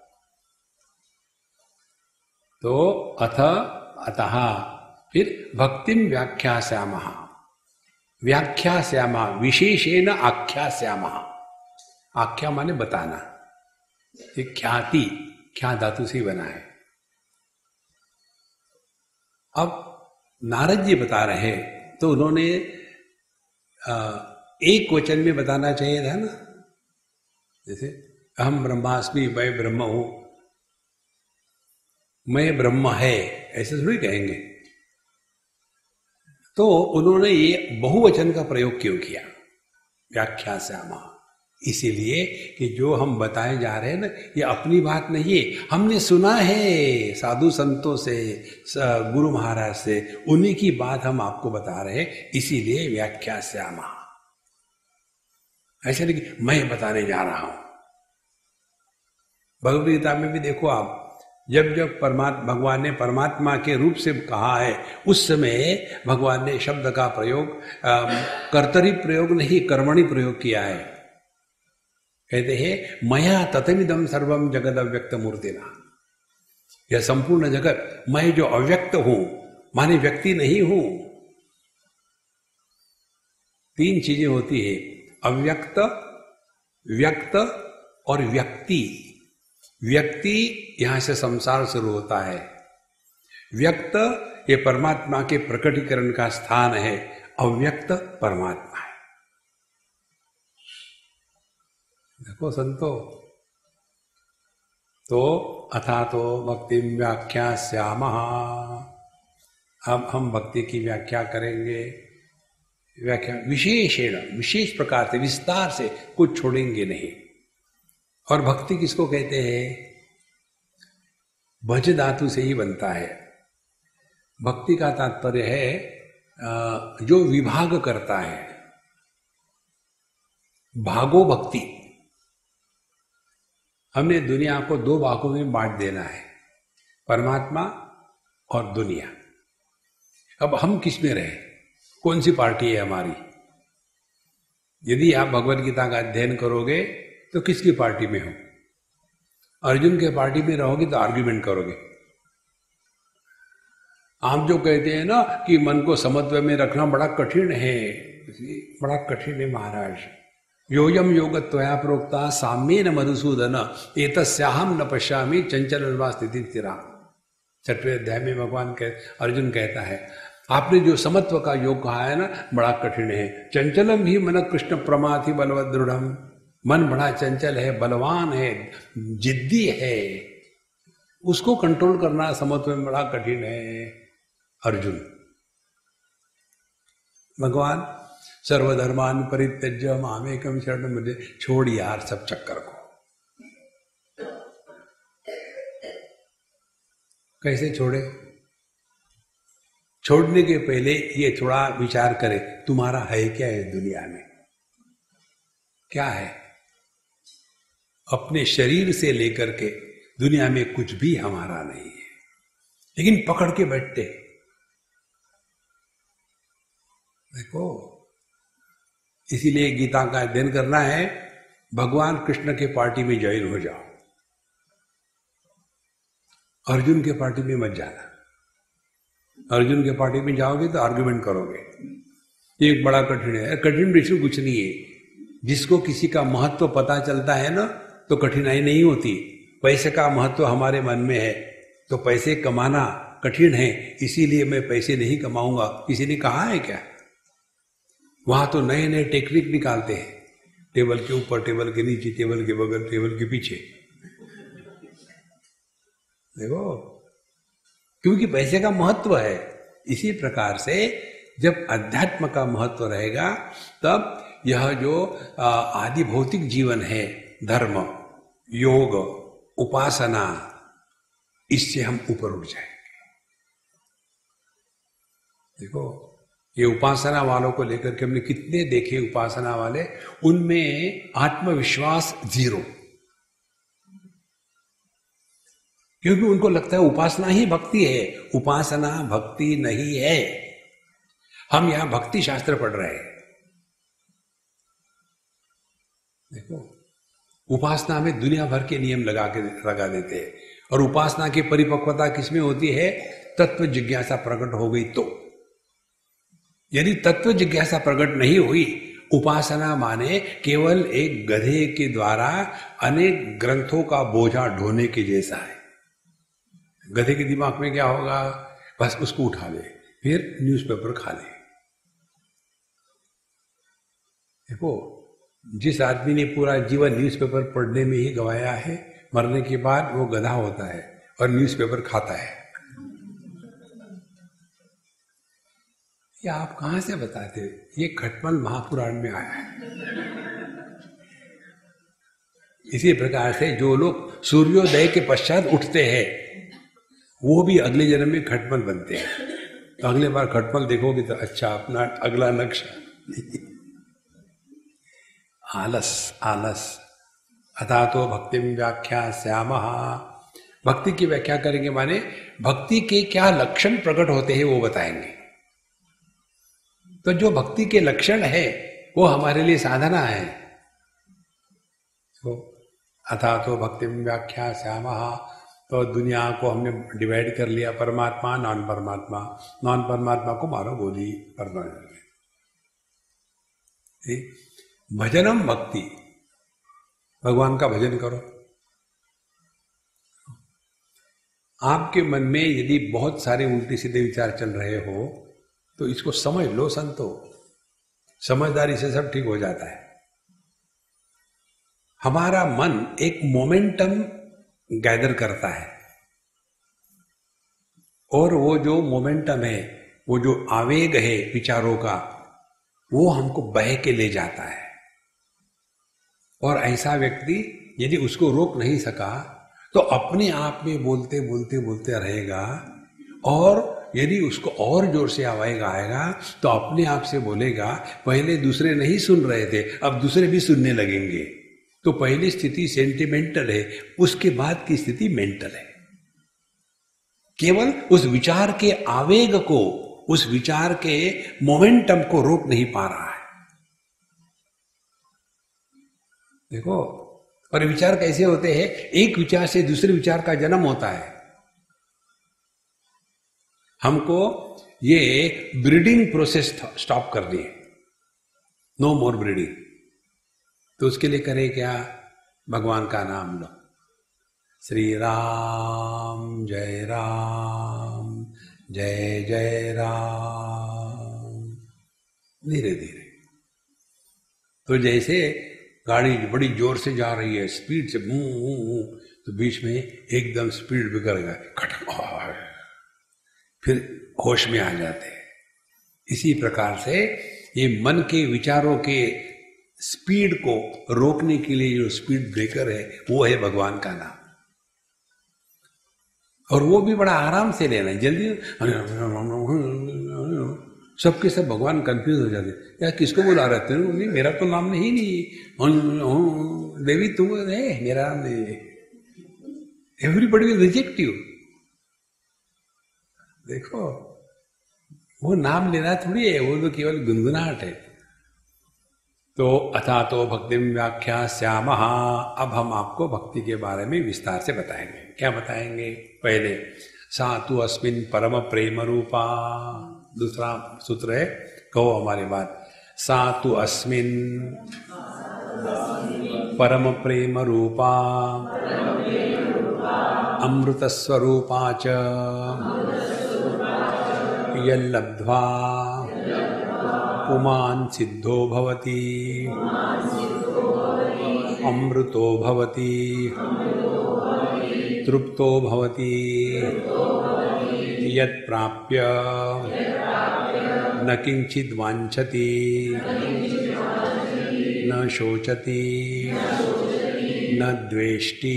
तो अतः फिर भक्तिम व्याख्यास्यामः, व्याख्यास्यामः विशेषेण आख्यास्यामः। आख्या माने बताना, ये ख्याति, ख्या धातु से बना है। अब नारद जी बता रहे, तो उन्होंने एक वचन में बताना चाहिए था ना, जैसे अहम ब्रह्मास्मि, मैं ब्रह्म हूं, मैं ब्रह्म है, ऐसे थोड़ी कहेंगे। तो उन्होंने ये बहुवचन का प्रयोग क्यों किया? व्याख्यास्यामः, इसीलिए कि जो हम बताए जा रहे हैं ना, ये अपनी बात नहीं है, हमने सुना है साधु संतों से, गुरु महाराज से, उन्हीं की बात हम आपको बता रहे हैं, इसीलिए व्याख्यास्यामः। ऐसा नहीं कि मैं बताने जा रहा हूं। भगवद गीता में भी देखो आप, जब जब भगवान ने परमात्मा के रूप से कहा है, उस समय भगवान ने शब्द का प्रयोग कर्तरी प्रयोग नहीं, कर्मणि प्रयोग किया है। कहते हैं मया ततमिदं सर्वम जगद अव्यक्त मूर्तिना, यह संपूर्ण जगत मैं जो अव्यक्त हूं, माने व्यक्ति नहीं हूं। तीन चीजें होती है, अव्यक्त, व्यक्त और व्यक्ति। व्यक्ति यहां से संसार शुरू होता है, व्यक्त ये परमात्मा के प्रकटीकरण का स्थान है, अव्यक्त परमात्मा है। देखो संतो, तो अथा तो भक्ति व्याख्यास्यामः, अब हम भक्ति की व्याख्या करेंगे। व्याख्या विशेषेण, विशेष प्रकार से, विस्तार से, कुछ छोड़ेंगे नहीं। और भक्ति किसको कहते हैं? भज धातु से ही बनता है। भक्ति का तात्पर्य है जो विभाग करता है, भागो भक्ति। हमने दुनिया को दो भागों में बांट देना है, परमात्मा और दुनिया। अब हम किस में रहे, कौन सी पार्टी है हमारी? यदि आप भगवद गीता का अध्ययन करोगे तो किसकी पार्टी में हो? अर्जुन के पार्टी में रहोगे तो आर्ग्यूमेंट करोगे। आप जो कहते हैं ना कि मन को समत्व में रखना बड़ा कठिन है, बड़ा कठिन है महाराज। योयम योगत्वया प्रोक्ता साम्येन मधुसूदन एतस्याहम न पश्यामि चंचलन्वा स्थिति स्थिरा। 6वें अध्याय में भगवान अर्जुन कहता है, आपने जो समत्व का योग कहा है ना, बड़ा कठिन है। चंचलम ही मन कृष्ण प्रमाथि बलवद दृढ़म, मन बड़ा चंचल है, बलवान है, जिद्दी है, उसको कंट्रोल करना समत्व में बड़ा कठिन है। अर्जुन, भगवान सर्वधर्मान परित्यज्य मामेकम शरणं व्रज, छोड़ यार सब चक्कर को। कैसे छोड़े? छोड़ने के पहले ये थोड़ा विचार करें, तुम्हारा है क्या इस दुनिया में? क्या है? अपने शरीर से लेकर के दुनिया में कुछ भी हमारा नहीं है, लेकिन पकड़ के बैठते। देखो, इसीलिए गीता का अध्ययन करना है, भगवान कृष्ण के पार्टी में ज्वाइन हो जाओ, अर्जुन के पार्टी में मत जाना। अर्जुन के पार्टी में जाओगे तो आर्गुमेंट करोगे, ये एक बड़ा कठिन है। कठिन विषय कुछ नहीं है। जिसको किसी का महत्व पता चलता है ना, तो कठिनाई नहीं होती। पैसे का महत्व हमारे मन में है, तो पैसे कमाना कठिन है, इसीलिए मैं पैसे नहीं कमाऊंगा, किसी ने कहा है क्या? वहां तो नए नए टेक्निक निकालते हैं, टेबल के ऊपर, टेबल के नीचे, टेबल के बगल, टेबल के पीछे। देखो, क्योंकि पैसे का महत्व है। इसी प्रकार से जब अध्यात्म का महत्व रहेगा, तब यह जो आदि भौतिक जीवन है, धर्म, योग, उपासना, इससे हम ऊपर उठ जाएंगे। देखो, ये उपासना वालों को लेकर के हमने कितने देखे उपासना वाले, उनमें आत्मविश्वास जीरो, क्योंकि उनको लगता है उपासना ही भक्ति है। उपासना भक्ति नहीं है। हम यहां भक्ति शास्त्र पढ़ रहे हैं। देखो, उपासना में दुनिया भर के नियम लगा देते हैं, और उपासना की परिपक्वता किसमें होती है? तत्व जिज्ञासा प्रकट हो गई तो। यदि तत्व जिज्ञासा प्रकट नहीं हुई, उपासना माने केवल एक गधे के द्वारा अनेक ग्रंथों का बोझा ढोने के जैसा है। गधे के दिमाग में क्या होगा? बस उसको उठा ले, फिर न्यूज़पेपर खा ले। देखो, जिस आदमी ने पूरा जीवन न्यूज़पेपर पढ़ने में ही गवाया है, मरने के बाद वो गधा होता है और न्यूज़पेपर खाता है। ये आप कहां से बताते हो? ये खटमल महापुराण में आया है। इसी प्रकार से जो लोग सूर्योदय के पश्चात उठते हैं, वो भी अगले जन्म में खटमल बनते हैं। तो अगले बार खटमल देखोगे तो अच्छा, अपना अगला नक्शा। आलस, आलस। अथा तो भक्ति व्याख्या श्यामः। भक्ति की व्याख्या करेंगे माने भक्ति के क्या लक्षण प्रकट होते हैं वो बताएंगे। तो जो भक्ति के लक्षण है वो हमारे लिए साधना है। तो अथा तो भक्ति व्याख्या श्यामः, तो दुनिया को हमने डिवाइड कर लिया, परमात्मा, नॉन परमात्मा। नॉन परमात्मा को मारो गोली, परमात्मा। भजनम भक्ति, भगवान का भजन करो। आपके मन में यदि बहुत सारे उल्टे सीधे विचार चल रहे हो तो इसको समझ लो संतो, समझदारी से सब ठीक हो जाता है। हमारा मन एक मोमेंटम गैदर करता है, और वो जो मोमेंटम है, वो जो आवेग है विचारों का, वो हमको बह के ले जाता है। और ऐसा व्यक्ति यदि उसको रोक नहीं सका तो अपने आप में बोलते बोलते बोलते रहेगा, और यदि उसको और जोर से आवाज आएगा तो अपने आप से बोलेगा, पहले दूसरे नहीं सुन रहे थे, अब दूसरे भी सुनने लगेंगे। तो पहली स्थिति सेंटिमेंटल है, उसके बाद की स्थिति मेंटल है। केवल उस विचार के आवेग को, उस विचार के मोमेंटम को रोक नहीं पा रहा है। देखो, और विचार कैसे होते हैं? एक विचार से दूसरे विचार का जन्म होता है। हमको ये ब्रीडिंग प्रोसेस स्टॉप करनी है, नो मोर ब्रीडिंग। तो उसके लिए करें क्या? भगवान का नाम लो, श्री राम जय राम, जय जय राम, धीरे धीरे। तो जैसे गाड़ी बड़ी जोर से जा रही है, स्पीड से, तो बीच में एकदम स्पीड बिगड़ गया, खटक, फिर होश में आ जाते हैं। इसी प्रकार से ये मन के विचारों के स्पीड को रोकने के लिए जो स्पीड ब्रेकर है, वो है भगवान का नाम। और वो भी बड़ा आराम से लेना है, जल्दी। सबके सब भगवान कंफ्यूज हो जाते, यार किसको बुला रहे थे? नहीं, मेरा तो नाम नहीं, देवी तुम है, मेरा नाम नहीं है। Everybody will reject you. देखो, वो नाम लेना थोड़ी है, वो तो केवल गुनगुनाहट है। तो अथा तो भक्ति व्याख्या श्यामहा। अब हम आपको भक्ति के बारे में विस्तार से बताएंगे। क्या बताएंगे? पहले सा तु अस्मिन् परम प्रेम रूपा। दूसरा सूत्र है, कहो हमारी बात। सा तु अस्मिन् परम प्रेम रूपा अमृत स्वरूपा च यल्लब्ध्वा पुमान् सिद्धो भवति अमृतो भवति तृप्तो भवति यत् प्राप्य न किंचित् वाञ्छति न शोचति न द्वेष्टि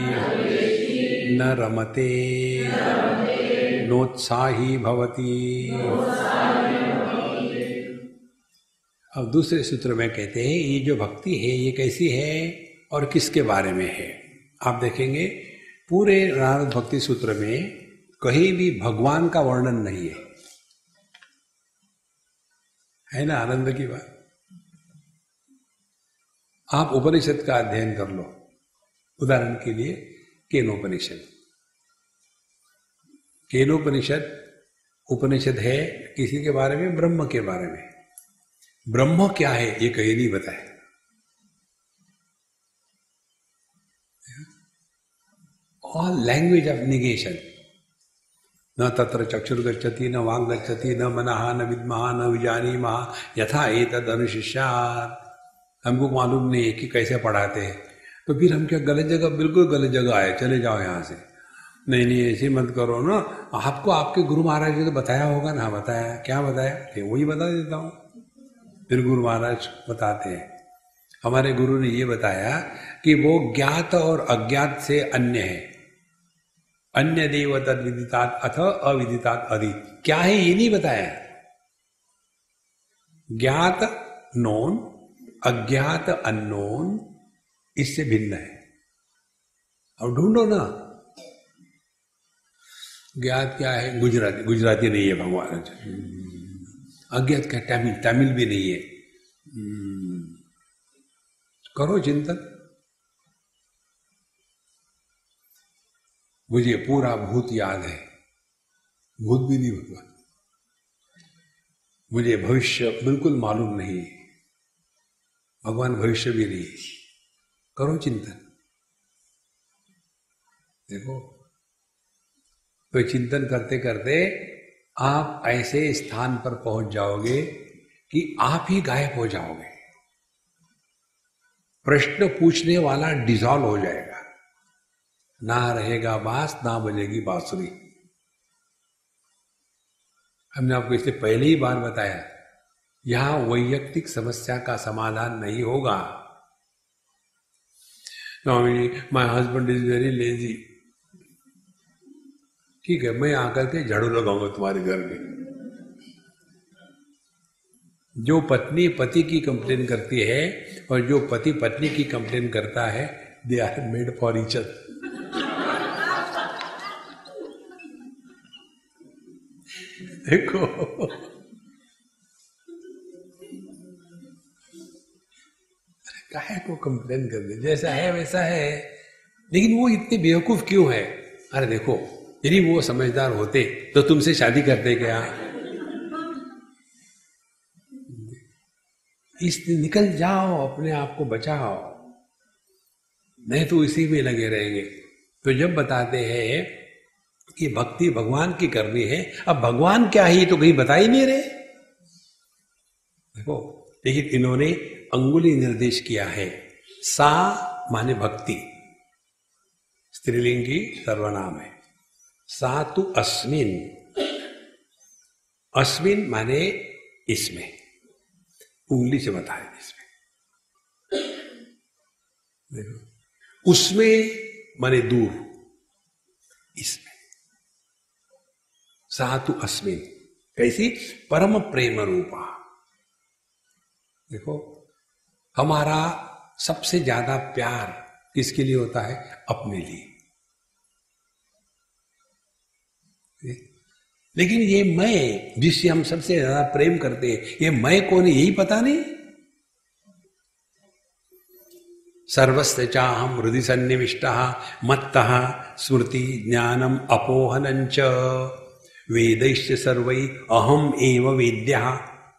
न रमते नोत्साही भवति। अब दूसरे सूत्र में कहते हैं ये जो भक्ति है ये कैसी है और किसके बारे में है। आप देखेंगे पूरे नारद भक्ति सूत्र में कहीं भी भगवान का वर्णन नहीं है ना? आनंद की बात। आप उपनिषद का अध्ययन कर लो, उदाहरण के लिए केनोपनिषद। केनोपनिषद उपनिषद है किसी के बारे में? ब्रह्म के बारे में। ब्रह्म क्या है ये कहीं नहीं बताया। All language of negation. न तत्र चक्षुर्गच्छति न वाक् गच्छति न मनः न विद्मः न विजानीमः यथा एतद् अनुशिष्यात्। हमको मालूम नहीं है कि कैसे पढ़ाते हैं, तो फिर हम क्या गलत जगह, बिल्कुल गलत जगह आए, चले जाओ यहाँ से। नहीं ऐसे मत करो ना, आपको आपके गुरु महाराज ने तो बताया होगा ना। बताया, क्या बताया? वही बता देता हूँ। फिर गुरु महाराज बताते हैं, हमारे गुरु ने ये बताया कि वो ज्ञात और अज्ञात से अन्य है। अन्य देव तद विदितात् अथ अविदितात् अधि। क्या है ये नहीं बताया। ज्ञात नोन, अज्ञात अननोन, इससे भिन्न है। अब ढूंढो ना, ज्ञात क्या है? गुजराती, गुजराती नहीं है भगवान। अज्ञात क्या? तमिल, तमिल भी नहीं है। करो चिंतन। मुझे पूरा भूत याद है, भूत भी नहीं भगवान। मुझे भविष्य बिल्कुल मालूम नहीं, भगवान भविष्य भी नहीं। करो चिंतन। देखो, तो चिंतन करते करते आप ऐसे स्थान पर पहुंच जाओगे कि आप ही गायब हो जाओगे। प्रश्न पूछने वाला डिसॉल्व हो जाएगा, ना रहेगा बांस ना बजेगी बांसुरी। हमने आपको इससे पहले ही बार बताया, यहां वैयक्तिक समस्या का समाधान नहीं होगा। My husband is very lazy. ठीक है, मैं आकर के झाड़ू लगाऊंगा तुम्हारे घर में। जो पत्नी पति की कंप्लेन करती है और जो पति पत्नी की कंप्लेन करता है, they are made for each other. देखो, काहे को कंप्लेन कर दे, जैसा है वैसा है। लेकिन वो इतने बेवकूफ क्यों है? अरे देखो, यदि वो समझदार होते तो तुमसे शादी करते क्या? इस निकल जाओ, अपने आप को बचाओ, नहीं तो इसी में लगे रहेंगे। तो जब बताते हैं कि भक्ति भगवान की करनी है, अब भगवान क्या है ये तो कहीं बता ही नहीं रहे। देखो, लेकिन इन्होंने अंगुली निर्देश किया है। सा माने भक्ति, स्त्रीलिंगी सर्वनाम है। सा तु अस्मिन, अस्मिन माने इसमें, उंगली से बताए इसमें। देखो, उसमें माने दूर, इसमें। सा तु अस्मिन, कैसी? परम प्रेम रूपा। देखो, हमारा सबसे ज्यादा प्यार किसके लिए होता है? अपने लिए। लेकिन ये मैं जिससे हम सबसे ज्यादा प्रेम करते हैं, ये मैं कौन है यही पता नहीं। सर्वस्य चाहम हृदि सन्निविष्टः मत्तः स्मृति ज्ञानम अपोहनञ्च वेदैश्च सर्वै अहम एव वेद्यः।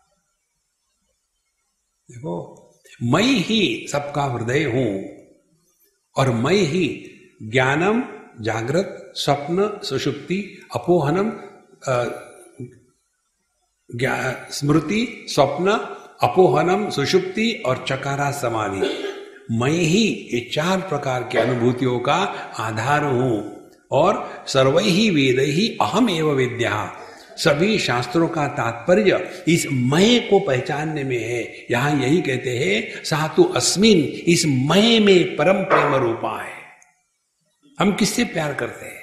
देखो, मैं ही सबका हृदय हूं और मैं ही ज्ञानम, जागृत, स्वप्न, सुषुप्ति, अपोहनम, स्मृति, स्वप्न, अपोहनम, सुषुप्ति और चकारा समाधि, मैं ही ये 4 प्रकार की अनुभूतियों का आधार हूं। और सर्वै ही वेद ही अहम एव विद्या, सभी शास्त्रों का तात्पर्य इस मैं को पहचानने में है। यहां यही कहते हैं सातु अस्मिन, इस मैं में परम प्रेम रूपा है। हम किससे प्यार करते हैं?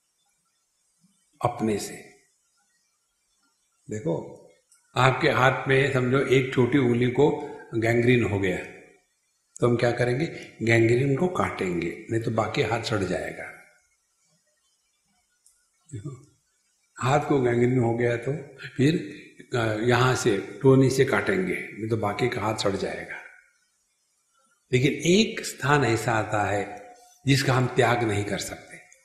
अपने से। देखो, आपके हाथ में समझो एक छोटी उंगली को गैंग्रीन हो गया, तो हम क्या करेंगे? गैंग्रीन को काटेंगे, नहीं तो बाकी हाथ सड़ जाएगा। देखो, हाथ को गैंग्रीन हो गया तो फिर यहां से टोनी से काटेंगे, नहीं तो बाकी का हाथ सड़ जाएगा। लेकिन एक स्थान ऐसा आता है जिसका हम त्याग नहीं कर सकते।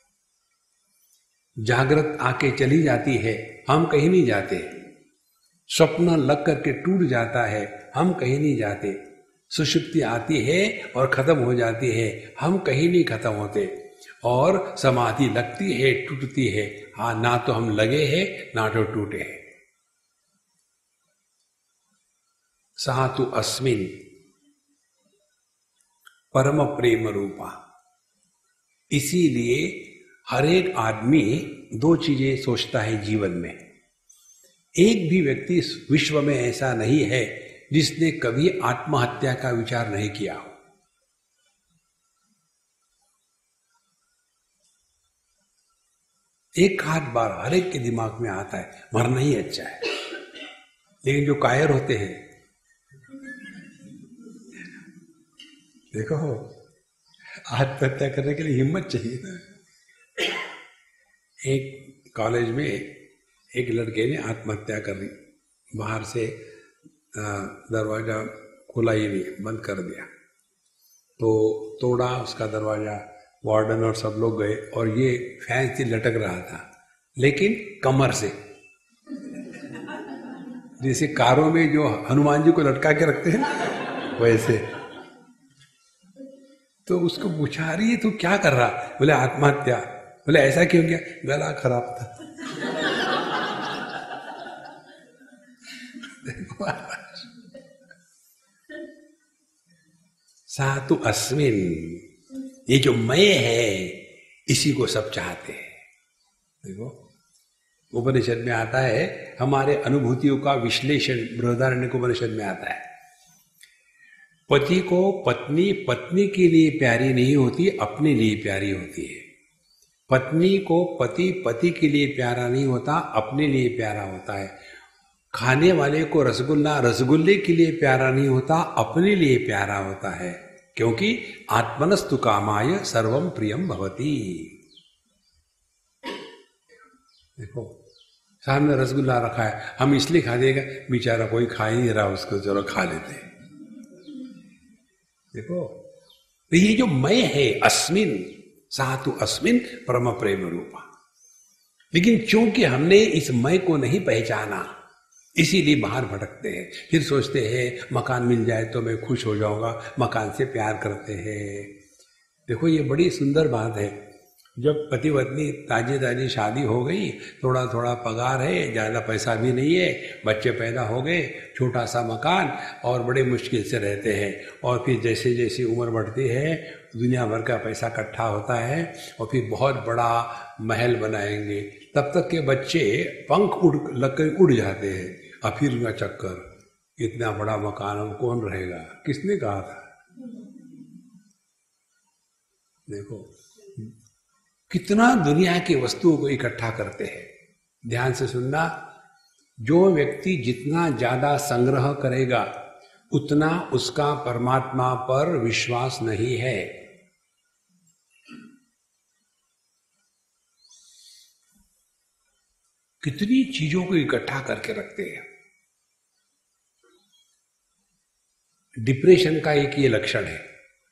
जागृत आके चली जाती है, हम कहीं नहीं जाते। स्वप्न लग करके टूट जाता है, हम कहीं नहीं जाते। सुषुप्ति आती है और खत्म हो जाती है, हम कहीं नहीं खत्म होते। और समाधि लगती है, टूटती है, हाँ, ना तो हम लगे हैं ना तो टूटे हैं। सा तु अस्मिन परम प्रेम रूपा। इसीलिए हर एक आदमी 2 चीजें सोचता है जीवन में। एक भी व्यक्ति इस विश्व में ऐसा नहीं है जिसने कभी आत्महत्या का विचार नहीं किया हो। एक आध बार हर एक के दिमाग में आता है मरना ही अच्छा है। लेकिन जो कायर होते हैं, देखो, आत्महत्या करने के लिए हिम्मत चाहिए ना। एक कॉलेज में एक लड़के ने आत्महत्या कर ली, बाहर से दरवाजा खुला ही नहीं, बंद कर दिया। तो तोड़ा उसका दरवाजा, वार्डन और सब लोग गए और ये फैन से लटक रहा था, लेकिन कमर से, जैसे कारों में जो हनुमान जी को लटका के रखते हैं वैसे। तो उसको पूछा, अरे ये तू क्या कर रहा? बोले आत्महत्या। बोले ऐसा क्यों किया? गला खराब था। सातु अस्मिन, ये जो मैं है इसी को सब चाहते हैं। देखो, उपनिषद में आता है, हमारे अनुभूतियों का विश्लेषण बृहदारण्यक उपनिषद में आता है। पति को पत्नी पत्नी के लिए प्यारी नहीं होती, अपने लिए प्यारी होती है। पत्नी को पति पति के लिए प्यारा नहीं होता, अपने लिए प्यारा होता है। खाने वाले को रसगुल्ला रसगुल्ले के लिए प्यारा नहीं होता, अपने लिए प्यारा होता है। क्योंकि आत्मनस्तु कामाय सर्वम प्रियम भवति। देखो, सामने रसगुल्ला रखा है, हम इसलिए खा देगा, बेचारा कोई खा ही नहीं रहा उसको, चलो खा लेते हैं। देखो, तो ये जो मैं है अस्मिन, सातु अस्मिन परम प्रेम रूपा। लेकिन चूंकि हमने इस मैं को नहीं पहचाना, इसीलिए बाहर भटकते हैं। फिर सोचते हैं मकान मिल जाए तो मैं खुश हो जाऊंगा, मकान से प्यार करते हैं। देखो, ये बड़ी सुंदर बात है। जब पति पत्नी ताजी शादी हो गई, थोड़ा थोड़ा पगार है, ज़्यादा पैसा भी नहीं है, बच्चे पैदा हो गए, छोटा सा मकान, और बड़े मुश्किल से रहते हैं। और फिर जैसे जैसे उम्र बढ़ती है, दुनिया भर का पैसा इकट्ठा होता है और फिर बहुत बड़ा महल बनाएंगे। तब तक के बच्चे पंख उड़ जाते हैं। और फिर उनका चक्कर, इतना बड़ा मकान अब कौन रहेगा? किसने कहा था? देखो, कितना दुनिया की वस्तुओं को इकट्ठा करते हैं, ध्यान से सुनना, जो व्यक्ति जितना ज्यादा संग्रह करेगा उतना उसका परमात्मा पर विश्वास नहीं है। कितनी चीजों को इकट्ठा करके रखते हैं। डिप्रेशन का एक ये लक्षण है।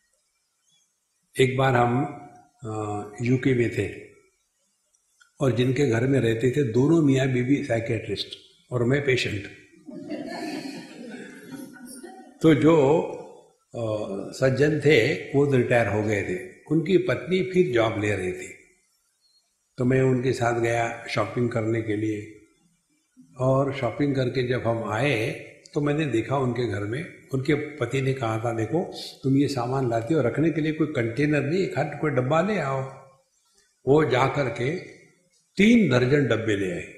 एक बार हम यूके में थे और जिनके घर में रहते थे दोनों मियाँ बीवी साइकेट्रिस्ट और मैं पेशेंट। तो जो सज्जन थे वो रिटायर हो गए थे, उनकी पत्नी फिर जॉब ले रही थी। तो मैं उनके साथ गया शॉपिंग करने के लिए, और शॉपिंग करके जब हम आए तो मैंने देखा उनके घर में, उनके पति ने कहा था देखो तुम ये सामान लाती हो, रखने के लिए कोई कंटेनर नहीं, एक हाथ कोई डब्बा ले आओ। वो जा कर के 3 दर्जन डब्बे ले आए।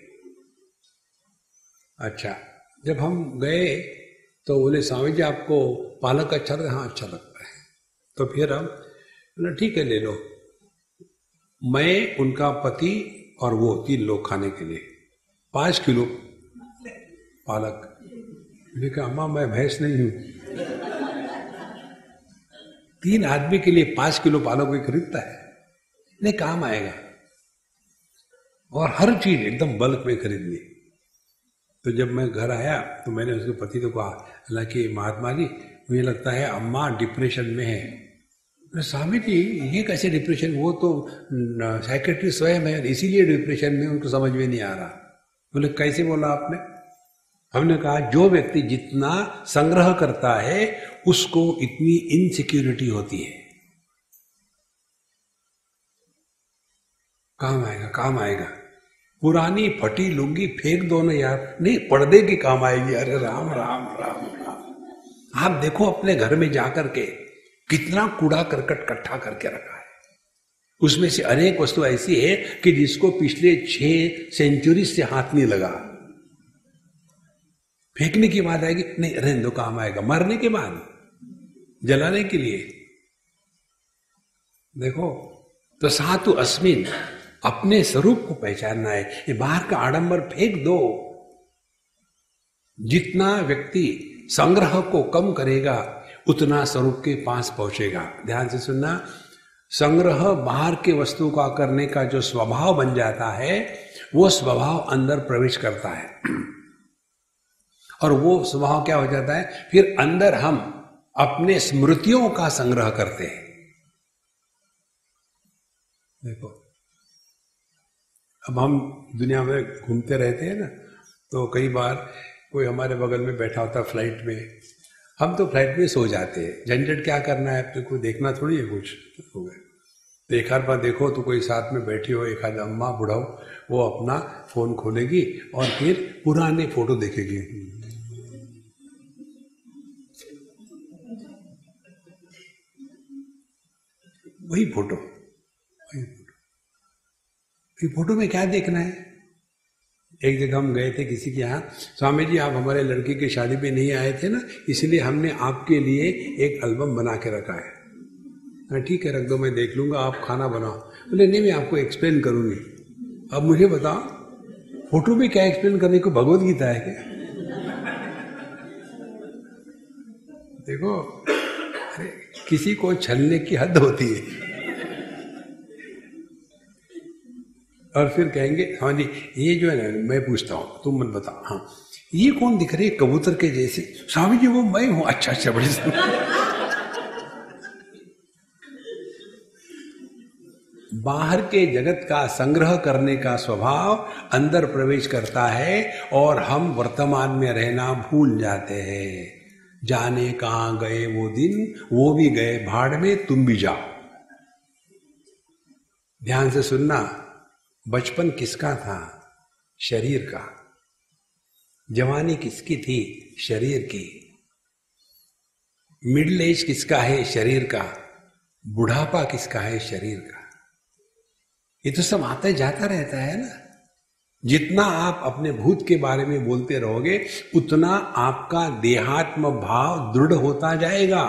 अच्छा, जब हम गए तो बोले स्वामी जी आपको पालक अच्छा लगता है? हाँ अच्छा लगता है। तो फिर हम बोले ठीक है ले लो। मैं, उनका पति और वो 3 लोग खाने के लिए 5 किलो पालक। मैंने कहा अम्मा मैं भैंस नहीं हूं, 3 आदमी के लिए 5 किलो पालक कोई खरीदता है? नहीं, काम आएगा। और हर चीज एकदम बल्क में खरीद ली। तो जब मैं घर आया तो मैंने उसके पति को कहा, हालांकि महात्मा जी मुझे लगता है अम्मा डिप्रेशन में है। स्वामी जी ये कैसे डिप्रेशन? वो तो साइकेट्री स्वयं है, इसीलिए डिप्रेशन में, उनको समझ में नहीं आ रहा। बोले कैसे बोला आपने? हमने कहा जो व्यक्ति जितना संग्रह करता है उसको इतनी इनसिक्योरिटी होती है। काम आएगा, काम आएगा। पुरानी फटी लुंगी फेंक दो ना यार, नहीं पर्दे की काम आएगी। अरे राम राम राम राम। आप देखो अपने घर में जाकर के कितना कूड़ा करकट इकट्ठा करके रखा है। उसमें से अनेक वस्तु ऐसी है कि जिसको पिछले 6 सेंचुरी से हाथ नहीं लगा। फेंकने की बात आएगी, नहीं रहने दो, काम आएगा मरने के बाद, जलाने के लिए। देखो तो सातु अस्मिन, अपने स्वरूप को पहचानना है। ये बाहर का आडंबर फेंक दो। जितना व्यक्ति संग्रह को कम करेगा उतना स्वरूप के पास पहुंचेगा। ध्यान से सुनना, संग्रह बाहर के वस्तु का करने का जो स्वभाव बन जाता है वो स्वभाव अंदर प्रवेश करता है, और वो स्वभाव क्या हो जाता है, फिर अंदर हम अपने स्मृतियों का संग्रह करते हैं। देखो अब हम दुनिया में घूमते रहते हैं ना, तो कई बार कोई हमारे बगल में बैठा होता है फ्लाइट में, हम तो फ्लाइट में सो जाते हैं। झंझट क्या करना है, अपने को देखना थोड़ी है कुछ हो गए। तो एक बार देखो तो कोई साथ में बैठी हो, एक आध अम्मा बुढ़ाओ, वो अपना फोन खोलेगी और फिर पुराने फोटो देखेगी। वही फोटो, फोटो में क्या देखना है। एक जगह हम गए थे किसी के यहाँ, स्वामी जी आप हमारे लड़की की शादी पे नहीं आए थे ना, इसलिए हमने आपके लिए एक एल्बम बना के रखा है। ठीक है रख दो, मैं देख लूंगा, आप खाना बनाओ। बोले नहीं मैं आपको एक्सप्लेन करूंगी। अब मुझे बताओ फोटो में क्या एक्सप्लेन करने को, भगवत गीता है क्या? देखो अरे किसी को छलने की हद होती है। और फिर कहेंगे हाँ जी ये जो है ना, मैं पूछता हूं तुम मत बताओ, हाँ ये कौन दिख रही है कबूतर के जैसे? स्वामी जी वो मैं हूं। अच्छा अच्छा बड़ी बाहर के जगत का संग्रह करने का स्वभाव अंदर प्रवेश करता है और हम वर्तमान में रहना भूल जाते हैं। जाने कहां गए वो दिन, वो भी गए भाड़ में, तुम भी जाओ। ध्यान से सुनना, बचपन किसका था? शरीर का। जवानी किसकी थी? शरीर की। मिडिल एज किसका है? शरीर का। बुढ़ापा किसका है? शरीर का। ये तो सब आता जाता रहता है ना। जितना आप अपने भूत के बारे में बोलते रहोगे उतना आपका देहात्म भाव दृढ़ होता जाएगा।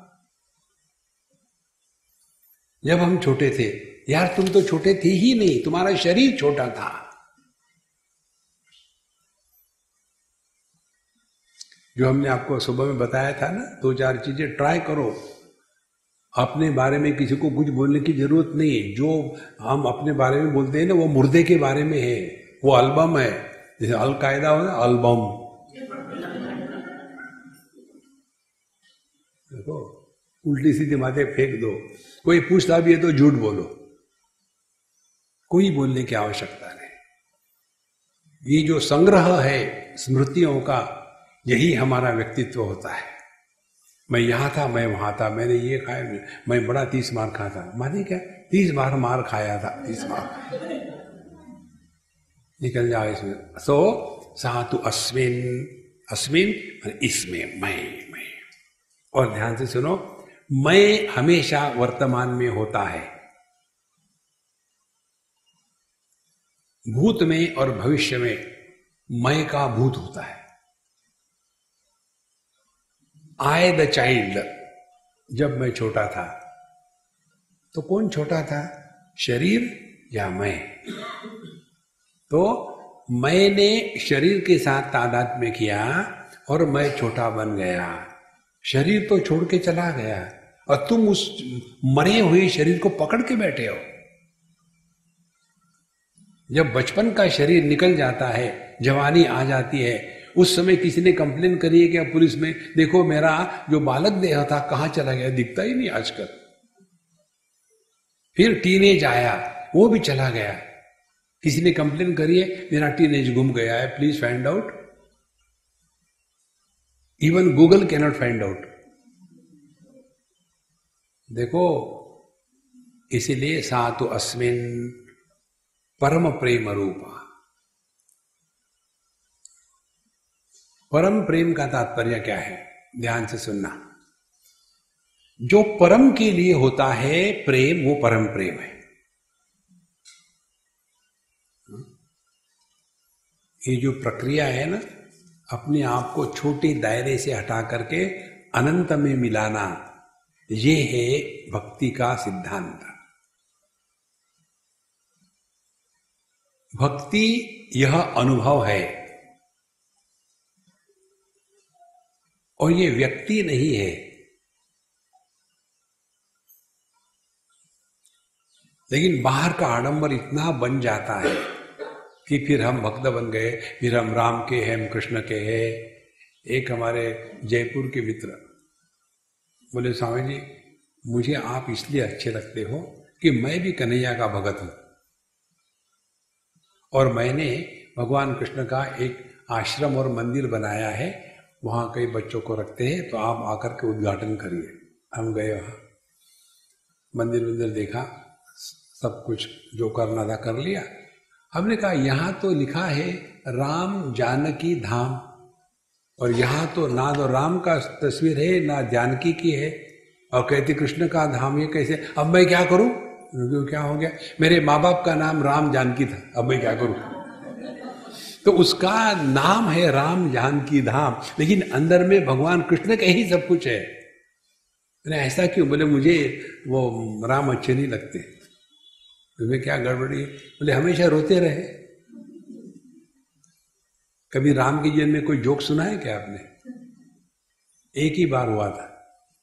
जब हम छोटे थे, यार तुम तो छोटे थे ही नहीं, तुम्हारा शरीर छोटा था। जो हमने आपको सुबह में बताया था ना, 2-4 चीजें ट्राई करो। अपने बारे में किसी को कुछ बोलने की जरूरत नहीं। जो हम अपने बारे में बोलते हैं ना, वो मुर्दे के बारे में है, वो एल्बम है। जैसे अलकायदा हो ना, एल्बम। देखो, उल्टी सीधी बातें फेंक दो। कोई पूछता भी है तो झूठ बोलो, कोई बोलने की आवश्यकता नहीं। ये जो संग्रह है स्मृतियों का, यही हमारा व्यक्तित्व होता है। मैं यहां था, मैं वहां था, मैंने ये खाया, मैं बड़ा 30 मार खाता था। माने क्या? 30 बार मार खाया था, 30 बार। निकल जाओ इसमें। सो सातु अस्मिन, अस्मिन इसमें, मैं। और ध्यान से सुनो, मैं हमेशा वर्तमान में होता है। भूत में और भविष्य में मैं का भूत होता है। आई द चाइल्ड, जब मैं छोटा था तो कौन छोटा था, शरीर या मैं? तो मैंने शरीर के साथ तादात्म्य किया और मैं छोटा बन गया। शरीर तो छोड़ के चला गया और तुम उस मरे हुए शरीर को पकड़ के बैठे हो। जब बचपन का शरीर निकल जाता है, जवानी आ जाती है, उस समय किसी ने कंप्लेन करी है क्या पुलिस में, देखो मेरा जो बालक देह था कहां चला गया, दिखता ही नहीं आजकल। फिर टीनेज आया, वो भी चला गया। किसी ने कंप्लेन करी है, मेरा टीनेज गुम गया है, please find out. Even Google can not find out. देखो, इसीलिए सातु अस्मिन परम प्रेम रूपा। परम प्रेम का तात्पर्य क्या है, ध्यान से सुनना। जो परम के लिए होता है प्रेम, वो परम प्रेम है। ये जो प्रक्रिया है ना, अपने आप को छोटे दायरे से हटा करके अनंत में मिलाना, ये है भक्ति का सिद्धांत। भक्ति यह अनुभव है और ये व्यक्ति नहीं है। लेकिन बाहर का आडंबर इतना बन जाता है कि फिर हम भक्त बन गए, फिर हम राम के हैं, हम कृष्ण के हैं। एक हमारे जयपुर के मित्र बोले, स्वामी जी मुझे आप इसलिए अच्छे लगते हो कि मैं भी कन्हैया का भगत हूं और मैंने भगवान कृष्ण का एक आश्रम और मंदिर बनाया है, वहां कई बच्चों को रखते हैं, तो आप आकर के उद्घाटन करिए। हम गए वहां, मंदिर देखा, सब कुछ जो करना था कर लिया। हमने कहा यहां तो लिखा है राम जानकी धाम, और यहां तो ना तो राम का तस्वीर है ना जानकी की है, और कहते कृष्ण का धाम, ये कैसे? अब मैं क्या करूं? क्या हो गया? मेरे माँ बाप का नाम राम जानकी था, अब मैं क्या करूं? तो उसका नाम है राम जानकी धाम, लेकिन अंदर में भगवान कृष्ण का ही सब कुछ है। ऐसा क्यों? बोले मुझे वो राम अच्छे नहीं लगते। तुम्हें क्या गड़बड़ी है? बोले हमेशा रोते रहे। कभी राम के जीवन में कोई जोक सुना है क्या आपने? एक ही बार हुआ था।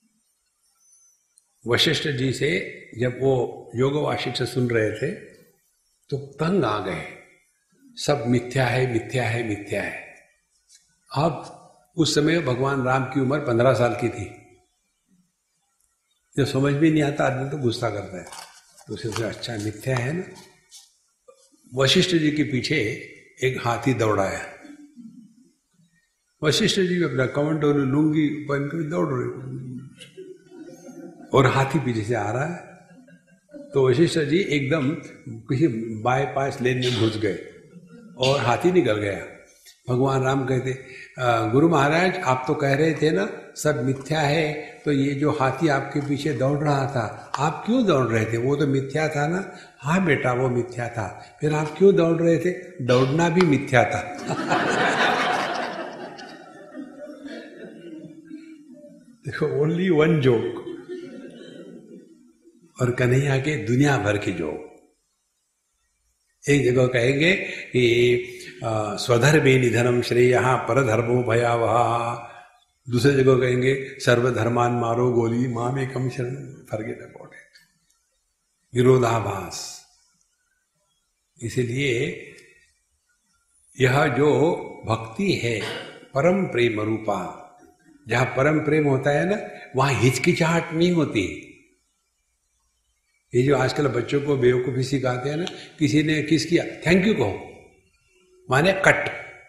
वशिष्ठ जी से जब वो योग वाशिष्ठ सुन रहे थे तो तंग आ गए, सब मिथ्या है, मिथ्या है, मिथ्या है। अब उस समय भगवान राम की उम्र 15 साल की थी। जब समझ भी नहीं आता आदमी तो गुस्सा करता है, तो उसे अच्छा मिथ्या है ना। वशिष्ठ जी के पीछे एक हाथी दौड़ाया। वशिष्ठ जी अपना कमंड और लुंगी पहन कर दौड़ रहे और हाथी पीछे से आ रहा है। तो वशिष्ठ जी एकदम किसी बाईपास लेन में घुस गए और हाथी निकल गया। भगवान राम कहते, गुरु महाराज आप तो कह रहे थे ना सब मिथ्या है, तो ये जो हाथी आपके पीछे दौड़ रहा था, आप क्यों दौड़ रहे थे? वो तो मिथ्या था ना। हाँ बेटा वो मिथ्या था। फिर आप क्यों दौड़ रहे थे? दौड़ना भी मिथ्या था। देखो, ओनली वन जोक, और कन्हैया के दुनिया भर की जोक। एक जगह कहेंगे कि स्वधर्मे निधनम श्रेयः परधर्मो भयावह, दूसरे जगह कहेंगे सर्वधर्मान मारो गोली माम एकम शरण, फॉरगेट अबाउट इट। विरोधाभास। इसीलिए यह जो भक्ति है परम प्रेम रूपा, जहां परम प्रेम होता है ना, वहां हिचकिचाहट नहीं होती। ये जो आजकल बच्चों को बेवकूफी सिखाते हैं ना, किसी ने किस किया थैंक यू कहो, माने कट,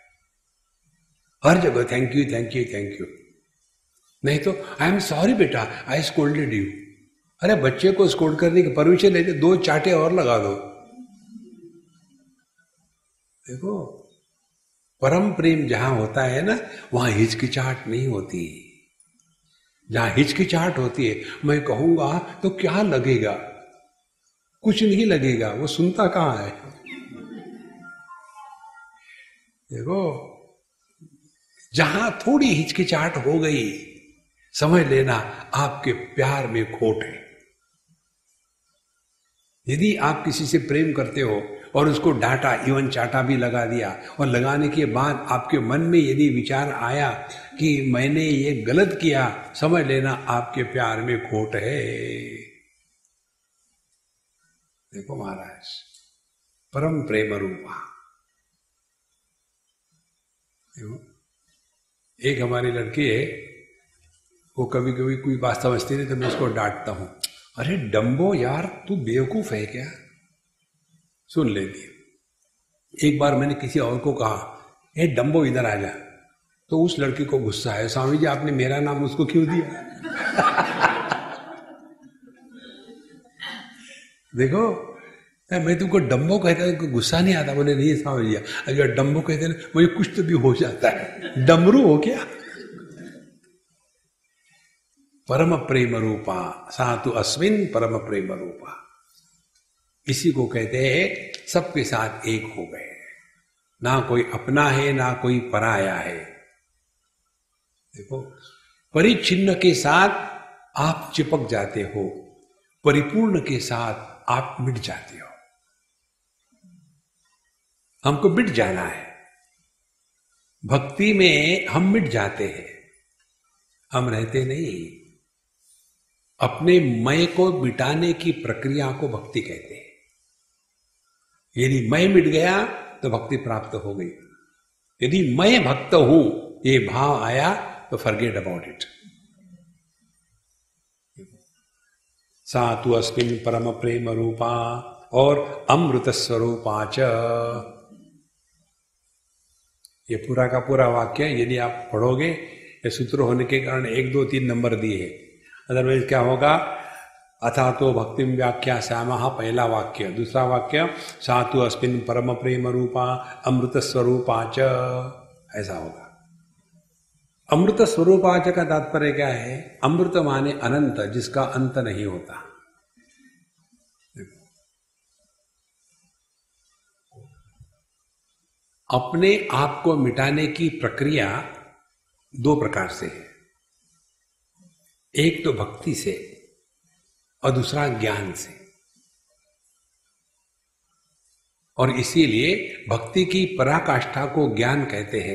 हर जगह thank you thank you thank you, नहीं तो आई एम सॉरी बेटा आई स्कोल्डेड यू। अरे बच्चे को स्कोल्ड करने की परमिशन लेते, दो चाटे और लगा दो। देखो परम प्रेम जहां होता है ना, वहां हिचकिचाहट नहीं होती। जहां हिचकिचाहट होती है, मैं कहूंगा तो क्या लगेगा, कुछ नहीं लगेगा, वो सुनता कहां है। देखो जहां थोड़ी हिचकिचाहट हो गई, समझ लेना आपके प्यार में खोट है। यदि आप किसी से प्रेम करते हो और उसको डांटा, इवन चाटा भी लगा दिया, और लगाने के बाद आपके मन में यदि विचार आया कि मैंने ये गलत किया, समझ लेना आपके प्यार में खोट है। देखो महाराज परम प्रेम रूपा। एक हमारी लड़की है, वो कभी कभी कोई बात समझती नहीं तो मैं उसको डांटता हूं, अरे डम्बो यार तू बेवकूफ है क्या, सुन लेती है। एक बार मैंने किसी और को कहा ए डम्बो इधर आ जा, तो उस लड़की को गुस्सा है, स्वामी जी आपने मेरा नाम उसको क्यों दिया। देखो मैं तुमको डम्बो कहता हूं, गुस्सा नहीं आता, बोले नहीं स्वामी जी, अगर डम्बो कहते ना मुझे कुछ तो भी हो जाता है, डमरू हो क्या। परम प्रेम रूपा सातु अस्मिन परम प्रेम रूपा, इसी को कहते हैं सबके साथ एक हो गए, ना कोई अपना है ना कोई पराया है। देखो परिच्छिन्न के साथ आप चिपक जाते हो, परिपूर्ण के साथ आप मिट जाते हो। हमको मिट जाना है, भक्ति में हम मिट जाते हैं, हम रहते नहीं। अपने मैं को मिटाने की प्रक्रिया को भक्ति कहते हैं। यदि मैं मिट गया तो भक्ति प्राप्त हो गई। यदि मैं भक्त हूं ये भाव आया तो फॉरगेट अबाउट इट। सातु अस्मिन् परम प्रेम रूपा और अमृत स्वरूपा च। ये पूरा का पूरा वाक्य यदि आप पढ़ोगे, ये सूत्र होने के कारण 1, 2, 3 नंबर दिए हैं, अदरवाइज क्या होगा, अथा तो भक्ति व्याख्या श्यामः पहला वाक्य, दूसरा वाक्य सातु अस्मिन् परम प्रेम रूपा अमृत स्वरूपा च, ऐसा होगा। अमृत स्वरूपा च का तात्पर्य क्या है, अमृत माने अनंत, जिसका अंत नहीं होता। अपने आप को मिटाने की प्रक्रिया 2 प्रकार से है, एक तो भक्ति से और दूसरा ज्ञान से। और इसीलिए भक्ति की पराकाष्ठा को ज्ञान कहते हैं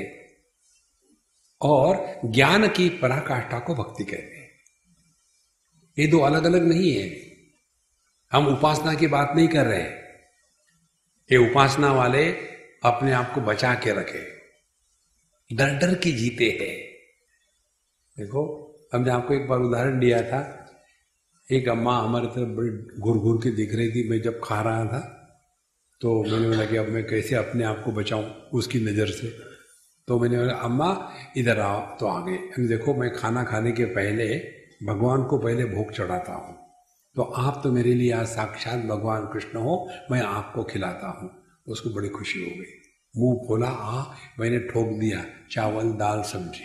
और ज्ञान की पराकाष्ठा को भक्ति कहते हैं। ये 2 अलग अलग नहीं है। हम उपासना की बात नहीं कर रहे हैं। ये उपासना वाले अपने आप को बचा के रखे, डर डर के जीते हैं। देखो हमने आपको एक बार उदाहरण दिया था, एक अम्मा हमारे तरफ बड़ी घूर घूर के दिख रही थी, मैं जब खा रहा था तो मैंने बोला कि अब मैं कैसे अपने आप को बचाऊं उसकी नज़र से। तो मैंने बोला अम्मा इधर आओ, तो आ गए। देखो मैं खाना खाने के पहले भगवान को पहले भोग चढ़ाता हूँ, तो आप तो मेरे लिए आज साक्षात भगवान कृष्ण हो, मैं आपको खिलाता हूँ। उसको बड़ी खुशी हो गई, मुंह खोला, मैंने ठोक दिया चावल दाल सब्जी,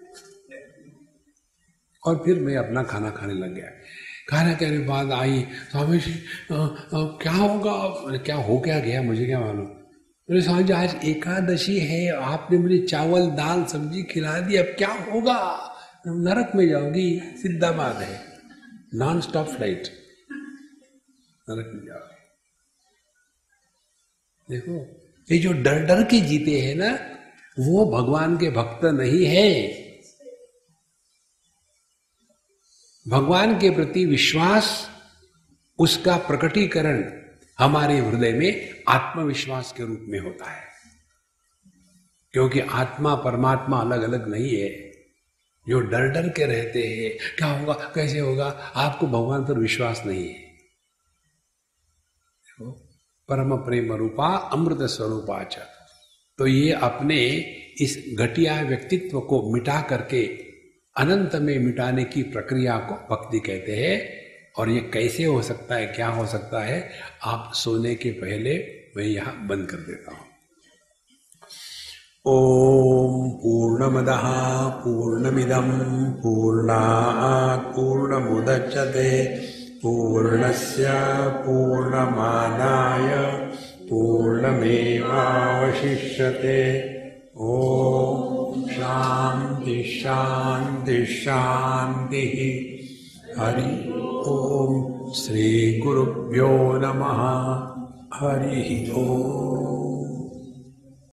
और फिर मैं अपना खाना खाने लग गया। खाना के बाद आई, स्वामी जी क्या होगा, क्या हो क्या गया मुझे क्या मालूम। बोले स्वामी जी आज एकादशी है, आपने मुझे चावल दाल सब्जी खिला दी, अब क्या होगा, नरक में जाओगी, सीधा बात है, नॉन स्टॉप फ्लाइट, नरक में जाओगी। देखो ये जो डर डर के जीते हैं ना, वो भगवान के भक्त नहीं है। भगवान के प्रति विश्वास, उसका प्रकटीकरण हमारे हृदय में आत्मविश्वास के रूप में होता है। क्योंकि आत्मा परमात्मा अलग अलग नहीं है। जो डर डर के रहते हैं, क्या होगा, कैसे होगा, आपको भगवान पर विश्वास नहीं है। परम प्रेम रूपा अमृत स्वरूपा च। तो ये अपने इस घटिया व्यक्तित्व को मिटा करके अनंत में मिटाने की प्रक्रिया को भक्ति कहते हैं। और ये कैसे हो सकता है, क्या हो सकता है, आप सोने के पहले मैं यहां बंद कर देता हूं। ओम पूर्णमदः पूर्णमिदं पूर्णात् पूर्णमुदच्यते पूर्णस्य पूर्णमादाय पूर्णमेवावशिष्यते। ओम शांति शांति शांति। हरि ओम। श्री गुरुभ्यो नमः। हरि ओम।